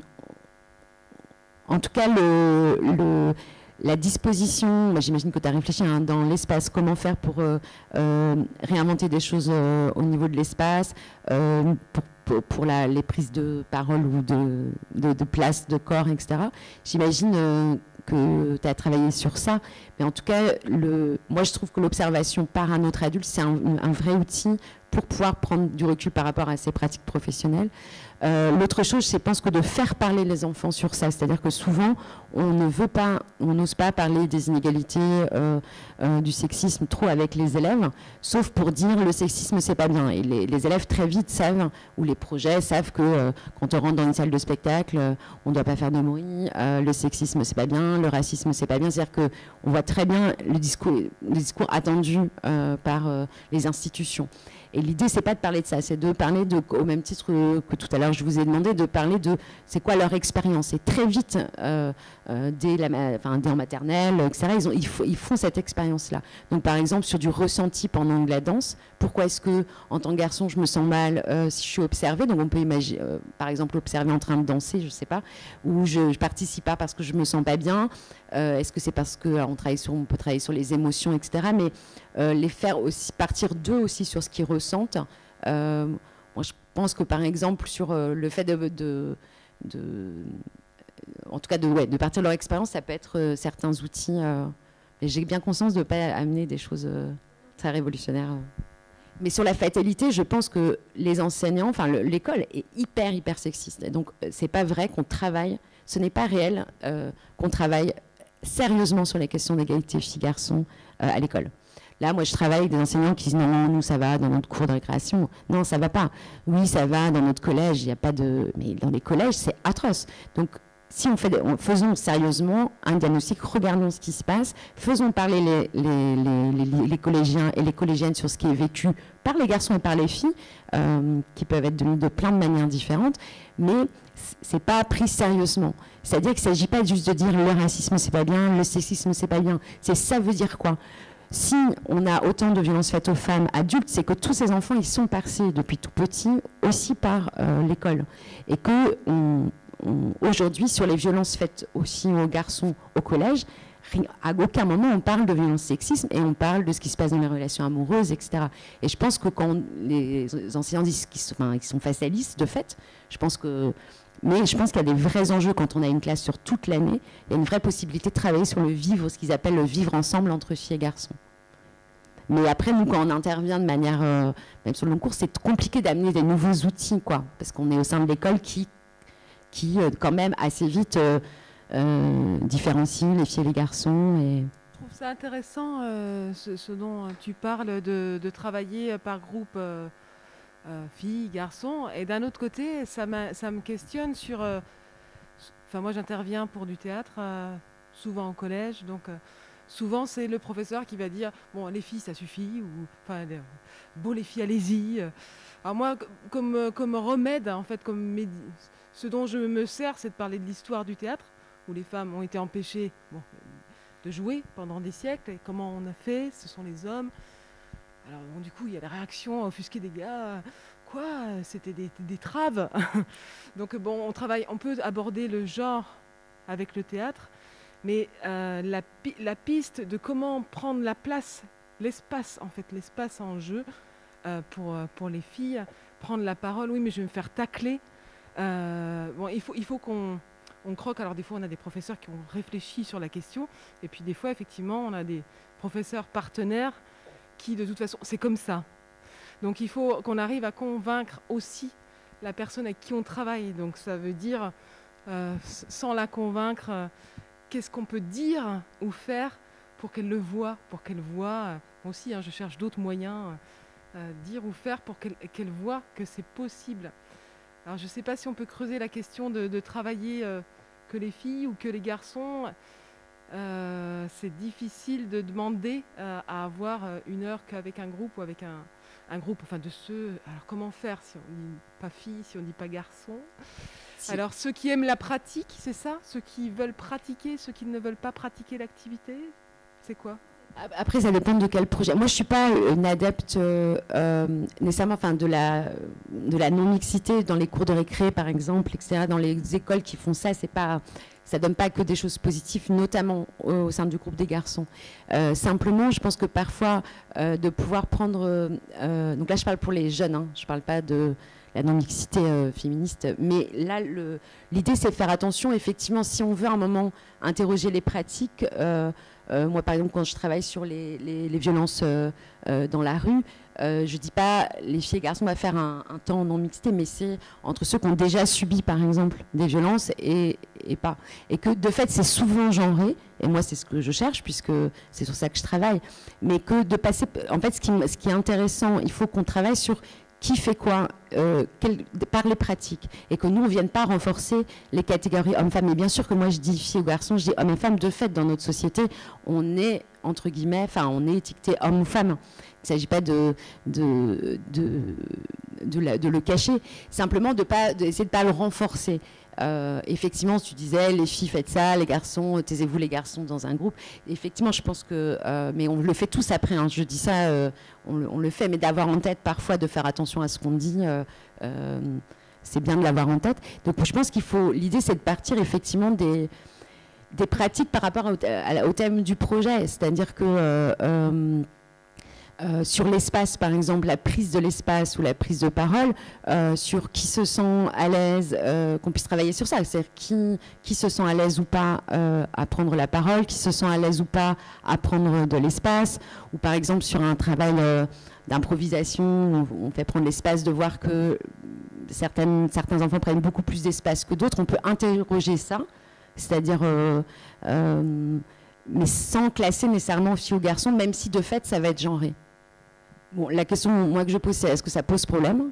en tout cas, le, le, la disposition, j'imagine que tu as réfléchi hein, dans l'espace, comment faire pour euh, euh, réinventer des choses euh, au niveau de l'espace, euh, pour pour la, les prises de parole ou de, de, de place, de corps, et cetera. J'imagine euh, que tu as travaillé sur ça. Mais en tout cas, le, moi, je trouve que l'observation par un autre adulte, c'est un, un vrai outil pour pouvoir prendre du recul par rapport à ses pratiques professionnelles. Euh, l'autre chose, je pense que de faire parler les enfants sur ça, c'est-à-dire que souvent, on ne veut pas, on n'ose pas parler des inégalités, euh, euh, du sexisme trop avec les élèves, sauf pour dire le sexisme, c'est pas bien. Et les, les élèves très vite savent, ou les projets savent que euh, quand on rentre dans une salle de spectacle, euh, on ne doit pas faire de bruit, euh, le sexisme, c'est pas bien, le racisme, c'est pas bien. C'est-à-dire qu'on voit très bien le discours, le discours attendu euh, par euh, les institutions. Et l'idée, c'est pas de parler de ça, c'est de parler, de, au même titre que, que tout à l'heure je vous ai demandé, de parler de c'est quoi leur expérience. Et très vite, euh, euh, dès, la, enfin, dès en maternelle, et cetera, ils, ont, ils, ils font cette expérience-là. Donc par exemple, sur du ressenti pendant de la danse, pourquoi est-ce que, en tant que garçon, je me sens mal euh, si je suis observée? Donc on peut imaginer, euh, par exemple, observer en train de danser, je sais pas, ou je, je participe pas parce que je me sens pas bien. Euh, est-ce que c'est parce que alors, on travaille sur, on peut travailler sur les émotions, et cetera. Mais euh, les faire aussi partir d'eux aussi sur ce qu'ils ressentent. Euh, moi, je pense que par exemple sur euh, le fait de, de, de, en tout cas de, ouais, de partir de leur expérience, ça peut être euh, certains outils. Euh, mais j'ai bien conscience de ne pas amener des choses euh, très révolutionnaires. Mais sur la fatalité, je pense que les enseignants, enfin l'école est hyper hyper sexiste. Et donc c'est pas vrai qu'on travaille. Ce n'est pas réel euh, qu'on travaille sérieusement sur les questions d'égalité filles-garçons euh, à l'école. Là, moi, je travaille avec des enseignants qui disent non, nous, ça va dans notre cours de récréation. Non, ça va pas. Oui, ça va dans notre collège. Il n'y a pas de. Mais dans les collèges, c'est atroce. Donc, si on fait, des... faisons sérieusement un diagnostic, regardons ce qui se passe, faisons parler les, les, les, les, les collégiens et les collégiennes sur ce qui est vécu par les garçons et par les filles, euh, qui peuvent être de, de plein de manières différentes, mais c'est pas pris sérieusement. C'est-à-dire qu'il ne s'agit pas juste de dire le racisme c'est pas bien, le sexisme c'est pas bien. C'est ça veut dire quoi? Si on a autant de violences faites aux femmes adultes, c'est que tous ces enfants ils sont passés depuis tout petit aussi par euh, l'école et que on, on, aujourd'hui sur les violences faites aussi aux garçons au collège, à aucun moment on parle de violence sexisme et on parle de ce qui se passe dans les relations amoureuses, et cetera. Et je pense que quand les enseignants disent qu'ils sont, enfin, qu'ils sont fatalistes de fait, je pense que mais je pense qu'il y a des vrais enjeux quand on a une classe sur toute l'année. Il y a une vraie possibilité de travailler sur le vivre, ce qu'ils appellent le vivre ensemble entre filles et garçons. Mais après, nous, quand on intervient de manière, euh, même sur le long cours, c'est compliqué d'amener des nouveaux outils, quoi, parce qu'on est au sein de l'école qui, qui euh, quand même, assez vite euh, euh, différencie les filles et les garçons. Et... Je trouve ça intéressant, euh, ce, ce dont tu parles, de, de travailler par groupe. Euh... Euh, filles, garçons, et d'un autre côté, ça, ça me questionne sur... Enfin, euh, moi, j'interviens pour du théâtre, euh, souvent au collège, donc euh, souvent c'est le professeur qui va dire bon les filles ça suffit ou enfin bon les filles allez-y. Alors moi comme comme remède en fait comme médi... ce dont je me sers c'est de parler de l'histoire du théâtre où les femmes ont été empêchées bon, de jouer pendant des siècles et comment on a fait, ce sont les hommes. Alors bon, du coup il y a la réaction offusquée des gars. Quoi, c'était des, des traves. Donc bon, on travaille, on peut aborder le genre avec le théâtre, mais euh, la, la piste de comment prendre la place, l'espace en fait, l'espace en jeu euh, pour, pour les filles, prendre la parole, oui mais je vais me faire tacler. Euh, bon, il faut, il faut qu'on on croque, alors des fois on a des professeurs qui ont réfléchi sur la question, et puis des fois effectivement on a des professeurs partenaires qui de toute façon, c'est comme ça. Donc il faut qu'on arrive à convaincre aussi la personne avec qui on travaille. Donc ça veut dire, euh, sans la convaincre, euh, qu'est-ce qu'on peut dire ou faire pour qu'elle le voie, pour qu'elle voie, euh, moi aussi hein, je cherche d'autres moyens, euh, dire ou faire pour qu'elle qu'elle voie que c'est possible. Alors je ne sais pas si on peut creuser la question de, de travailler euh, que les filles ou que les garçons. Euh, c'est difficile de demander euh, à avoir une heure qu'avec un groupe ou avec un, un groupe, enfin de ceux... Alors comment faire si on dit pas fille, si on dit pas garçon? Si. Alors ceux qui aiment la pratique, c'est ça? Ceux qui veulent pratiquer, ceux qui ne veulent pas pratiquer l'activité, c'est quoi? Après, ça dépend de quel projet. Moi, je ne suis pas une adepte euh, euh, nécessairement enfin, de la, de la non-mixité dans les cours de récré, par exemple, et cetera. Dans les écoles qui font ça, c'est pas... ça ne donne pas que des choses positives, notamment au, au sein du groupe des garçons. Euh, simplement, je pense que parfois, euh, de pouvoir prendre... Euh, donc là, je parle pour les jeunes, hein, je ne parle pas de la non-mixité euh, féministe, mais là, l'idée, c'est de faire attention, effectivement, si on veut à un moment interroger les pratiques... Euh, euh, moi, par exemple, quand je travaille sur les, les, les violences euh, euh, dans la rue, Euh, je ne dis pas les filles et garçons va faire un, un temps non mixité, mais c'est entre ceux qui ont déjà subi, par exemple, des violences et, et pas. Et que, de fait, c'est souvent genré, et moi, c'est ce que je cherche, puisque c'est sur ça que je travaille, mais que de passer... En fait, ce qui, ce qui est intéressant, il faut qu'on travaille sur qui fait quoi, euh, quel, par les pratiques, et que nous, on ne vienne pas renforcer les catégories hommes-femmes. Et bien sûr que moi, je dis filles ou garçons, je dis hommes et femmes. De fait, dans notre société, on est, entre guillemets, enfin, on est étiqueté homme ou femme. Il ne s'agit pas de, de, de, de, la, de le cacher, simplement d'essayer de ne pas le renforcer. Euh, effectivement, tu disais, les filles faites ça, les garçons, taisez-vous les garçons dans un groupe. Effectivement, je pense que, euh, mais on le fait tous après, hein, je dis ça, euh, on, on le fait, mais d'avoir en tête parfois, de faire attention à ce qu'on dit, euh, euh, c'est bien de l'avoir en tête. Donc je pense qu'il faut, l'idée c'est de partir effectivement des, des pratiques par rapport au, à, au thème du projet, c'est-à-dire que... Euh, euh, Euh, sur l'espace, par exemple, la prise de l'espace ou la prise de parole, euh, sur qui se sent à l'aise, euh, qu'on puisse travailler sur ça. C'est-à-dire qui, qui se sent à l'aise ou pas euh, à prendre la parole, qui se sent à l'aise ou pas à prendre de l'espace, ou par exemple sur un travail euh, d'improvisation, on, on fait prendre l'espace, de voir que certaines, certains enfants prennent beaucoup plus d'espace que d'autres. On peut interroger ça, c'est-à-dire... Euh, euh, mais sans classer nécessairement filles ou garçons, même si de fait ça va être genré. Bon, la question moi que je pose, c'est est-ce que ça pose problème?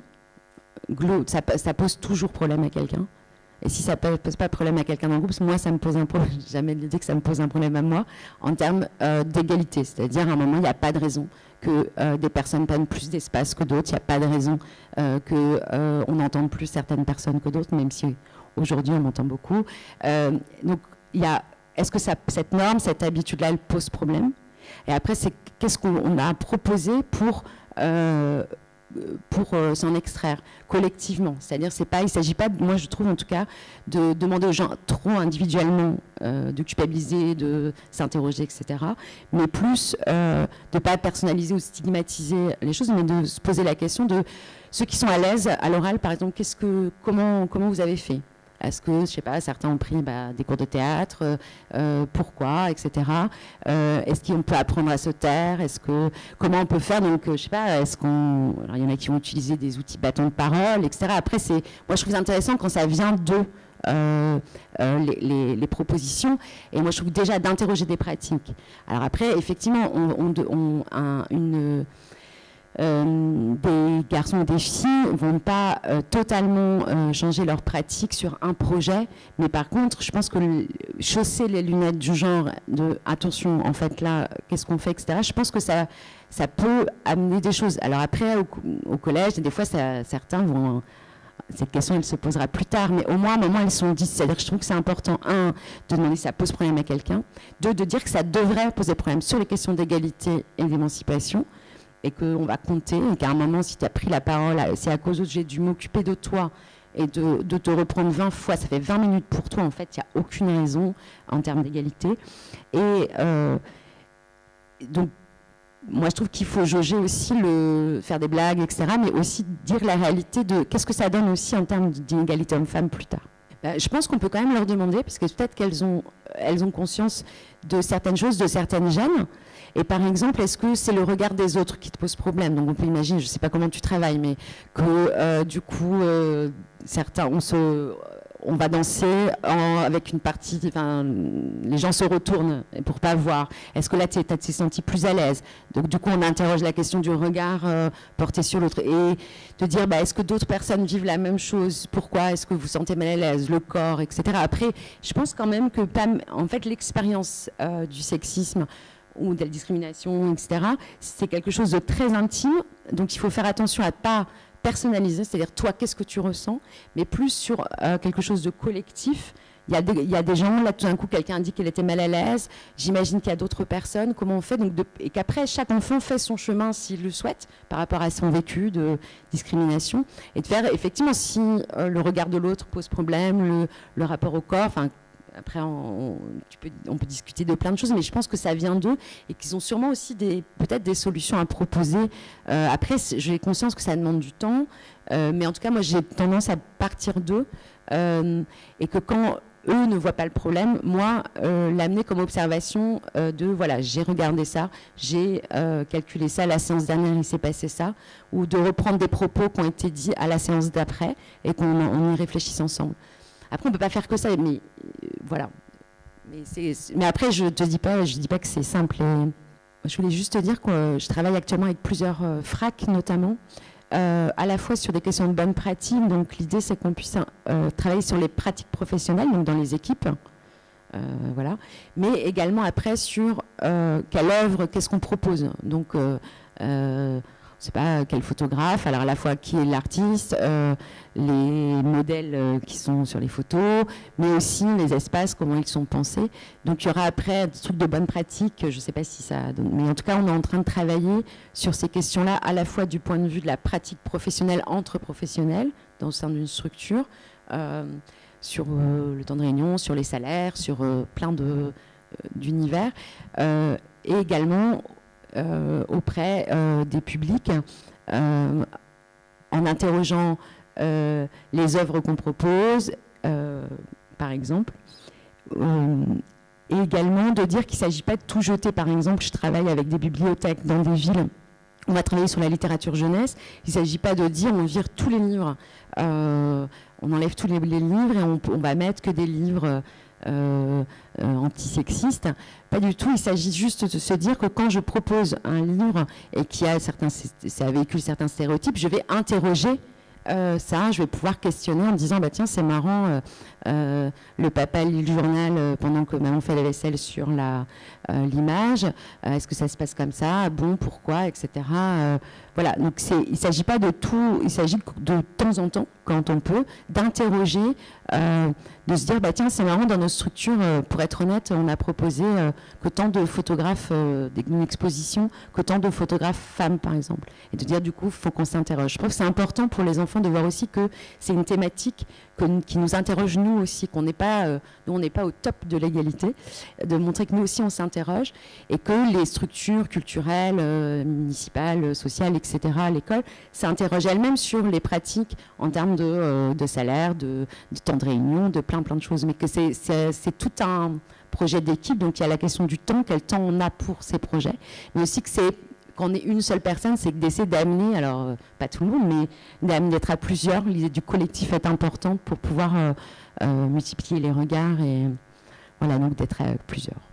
Glo, ça, ça pose toujours problème à quelqu'un. Et si ça ne pose pas de problème à quelqu'un dans le groupe, moi ça me pose un problème, j'ai jamais l'idée que ça me pose un problème à moi, en termes euh, d'égalité. C'est-à-dire à un moment, il n'y a pas de raison que euh, des personnes prennent plus d'espace que d'autres, il n'y a pas de raison euh, qu'on euh, entende plus certaines personnes que d'autres, même si aujourd'hui on entend beaucoup. Euh, donc il y a... Est-ce que ça, cette norme, cette habitude-là, elle pose problème? Et après, c'est qu'est-ce qu'on a proposé pour, euh, pour euh, s'en extraire collectivement? C'est-à-dire, c'est pas, il ne s'agit pas, moi je trouve en tout cas, de demander aux gens trop individuellement euh, de culpabiliser, de s'interroger, et cetera. Mais plus euh, de ne pas personnaliser ou stigmatiser les choses, mais de se poser la question de ceux qui sont à l'aise à l'oral, par exemple, qu'est-ce que, comment, comment vous avez fait? Est-ce que, je ne sais pas, certains ont pris bah, des cours de théâtre, euh, pourquoi, et cetera. Euh, est-ce qu'on peut apprendre à se taire? Est-ce que, comment on peut faire? Donc, je ne sais pas, est-ce qu'on... Alors, il y en a qui ont utilisé des outils bâtons de parole, et cetera. Après, c'est, moi, je trouve ça intéressant quand ça vient de euh, euh, les, les, les propositions. Et moi, je trouve déjà d'interroger des pratiques. Alors après, effectivement, on, on, on, un, une... euh, des garçons et des filles ne vont pas euh, totalement euh, changer leur pratique sur un projet, mais par contre, je pense que le, chausser les lunettes du genre de attention, en fait, là, qu'est-ce qu'on fait, et cetera, je pense que ça, ça peut amener des choses. Alors après, au, au collège, des fois, ça, certains vont... Cette question, elle se posera plus tard, mais au moins, à un moment, elles sont dites. C'est-à-dire que je trouve que c'est important, un, de demander si ça pose problème à quelqu'un, deux, de dire que ça devrait poser problème sur les questions d'égalité et d'émancipation, et qu'on va compter, et qu'à un moment, si tu as pris la parole, c'est à cause de j'ai dû m'occuper de toi et de, de te reprendre vingt fois, ça fait vingt minutes pour toi, en fait, il n'y a aucune raison en termes d'égalité. Et euh, donc, moi, je trouve qu'il faut jauger aussi, le, faire des blagues, et cetera, mais aussi dire la réalité de qu'est-ce que ça donne aussi en termes d'inégalité homme-femme plus tard. Ben, je pense qu'on peut quand même leur demander, parce que peut-être qu'elles ont, elles ont conscience de certaines choses, de certaines gênes. Et par exemple, est-ce que c'est le regard des autres qui te pose problème? Donc on peut imaginer, je ne sais pas comment tu travailles, mais que euh, du coup, euh, certains, on se... on va danser en, avec une partie, enfin, les gens se retournent pour pas voir. Est-ce que là, tu t'es senti plus à l'aise? Donc, du coup, on interroge la question du regard euh, porté sur l'autre et de dire, bah, est-ce que d'autres personnes vivent la même chose? Pourquoi? Est-ce que vous vous sentez mal à l'aise? Le corps, et cetera. Après, je pense quand même que, en fait, l'expérience euh, du sexisme ou de la discrimination, et cetera, c'est quelque chose de très intime. Donc, il faut faire attention à ne pas personnalisé, c'est-à-dire toi, qu'est-ce que tu ressens, mais plus sur euh, quelque chose de collectif. Il y a des, il y a des gens, là, tout d'un coup, quelqu'un a dit qu'elle était mal à l'aise, j'imagine qu'il y a d'autres personnes, comment on fait, donc de, et qu'après, chaque enfant fait son chemin s'il le souhaite, par rapport à son vécu de discrimination, et de faire, effectivement, si euh, le regard de l'autre pose problème, le, le rapport au corps, enfin, après, on, tu peux, on peut discuter de plein de choses, mais je pense que ça vient d'eux et qu'ils ont sûrement aussi des, peut-être des solutions à proposer. Euh, après, j'ai conscience que ça demande du temps, euh, mais en tout cas, moi, j'ai tendance à partir d'eux euh, et que quand eux ne voient pas le problème, moi, euh, l'amener comme observation euh, de, voilà, j'ai regardé ça, j'ai euh, calculé ça, la séance dernière, il s'est passé ça, ou de reprendre des propos qui ont été dits à la séance d'après et qu'on on y réfléchisse ensemble. Après, on ne peut pas faire que ça, mais euh, voilà. Mais, mais après, je ne te dis pas, je dis pas que c'est simple. Et je voulais juste te dire que euh, je travaille actuellement avec plusieurs euh, fracs, notamment, euh, à la fois sur des questions de bonne pratique. Donc, l'idée, c'est qu'on puisse euh, travailler sur les pratiques professionnelles, donc dans les équipes. Euh, voilà. Mais également, après, sur euh, quelle œuvre, qu'est-ce qu'on propose. Donc, euh, euh, je ne sais pas quel photographe, alors à la fois qui est l'artiste, euh, les modèles euh, qui sont sur les photos, mais aussi les espaces, comment ils sont pensés. Donc il y aura après des trucs de bonne pratique, je ne sais pas si ça donne, mais en tout cas on est en train de travailler sur ces questions-là, à la fois du point de vue de la pratique professionnelle entre professionnels, dans le sein d'une structure, euh, sur euh, le temps de réunion, sur les salaires, sur euh, plein de, euh, d'univers, euh, et également Euh, auprès euh, des publics euh, en interrogeant euh, les œuvres qu'on propose, euh, par exemple, euh, et également de dire qu'il ne s'agit pas de tout jeter. Par exemple, je travaille avec des bibliothèques dans des villes, on va travailler sur la littérature jeunesse, il ne s'agit pas de dire on vire tous les livres, euh, on enlève tous les, les livres et on, on va mettre que des livres Euh, euh, antisexiste. Pas du tout, il s'agit juste de se dire que quand je propose un livre et qui a certains, ça véhicule certains stéréotypes, je vais interroger euh, ça, je vais pouvoir questionner en me disant bah tiens c'est marrant, euh, euh, le papa lit le journal euh, pendant que maman fait la vaisselle sur la euh, l'image, euh, est-ce que ça se passe comme ça, bon pourquoi, et cetera. Euh, voilà, donc c'est, il ne s'agit pas de tout, il s'agit de, de temps en temps, quand on peut, d'interroger, euh, de se dire, bah tiens, c'est marrant, dans nos structures, euh, pour être honnête, on a proposé euh, que tant de photographes, euh, d'une exposition, que tant de photographes femmes, par exemple. Et de dire, du coup, il faut qu'on s'interroge. Je trouve que c'est important pour les enfants de voir aussi que c'est une thématique que, qui nous interroge, nous aussi, qu'on n'est pas, euh, nous, on n'est pas au top de l'égalité, de montrer que nous aussi, on s'interroge, et que les structures culturelles, euh, municipales, sociales, et cetera, à l'école, s'interrogent elles-mêmes sur les pratiques en termes de, euh, de salaire, de, de temps de réunion, de plein plein de choses, mais que c'est, c'est, c'est tout un projet d'équipe, donc il y a la question du temps, quel temps on a pour ces projets, mais aussi que c'est, quand on est une seule personne, c'est d'essayer d'amener, alors euh, pas tout le monde, mais d'amener d'être à plusieurs, l'idée du collectif est importante pour pouvoir euh, euh, multiplier les regards et voilà, donc d'être à plusieurs.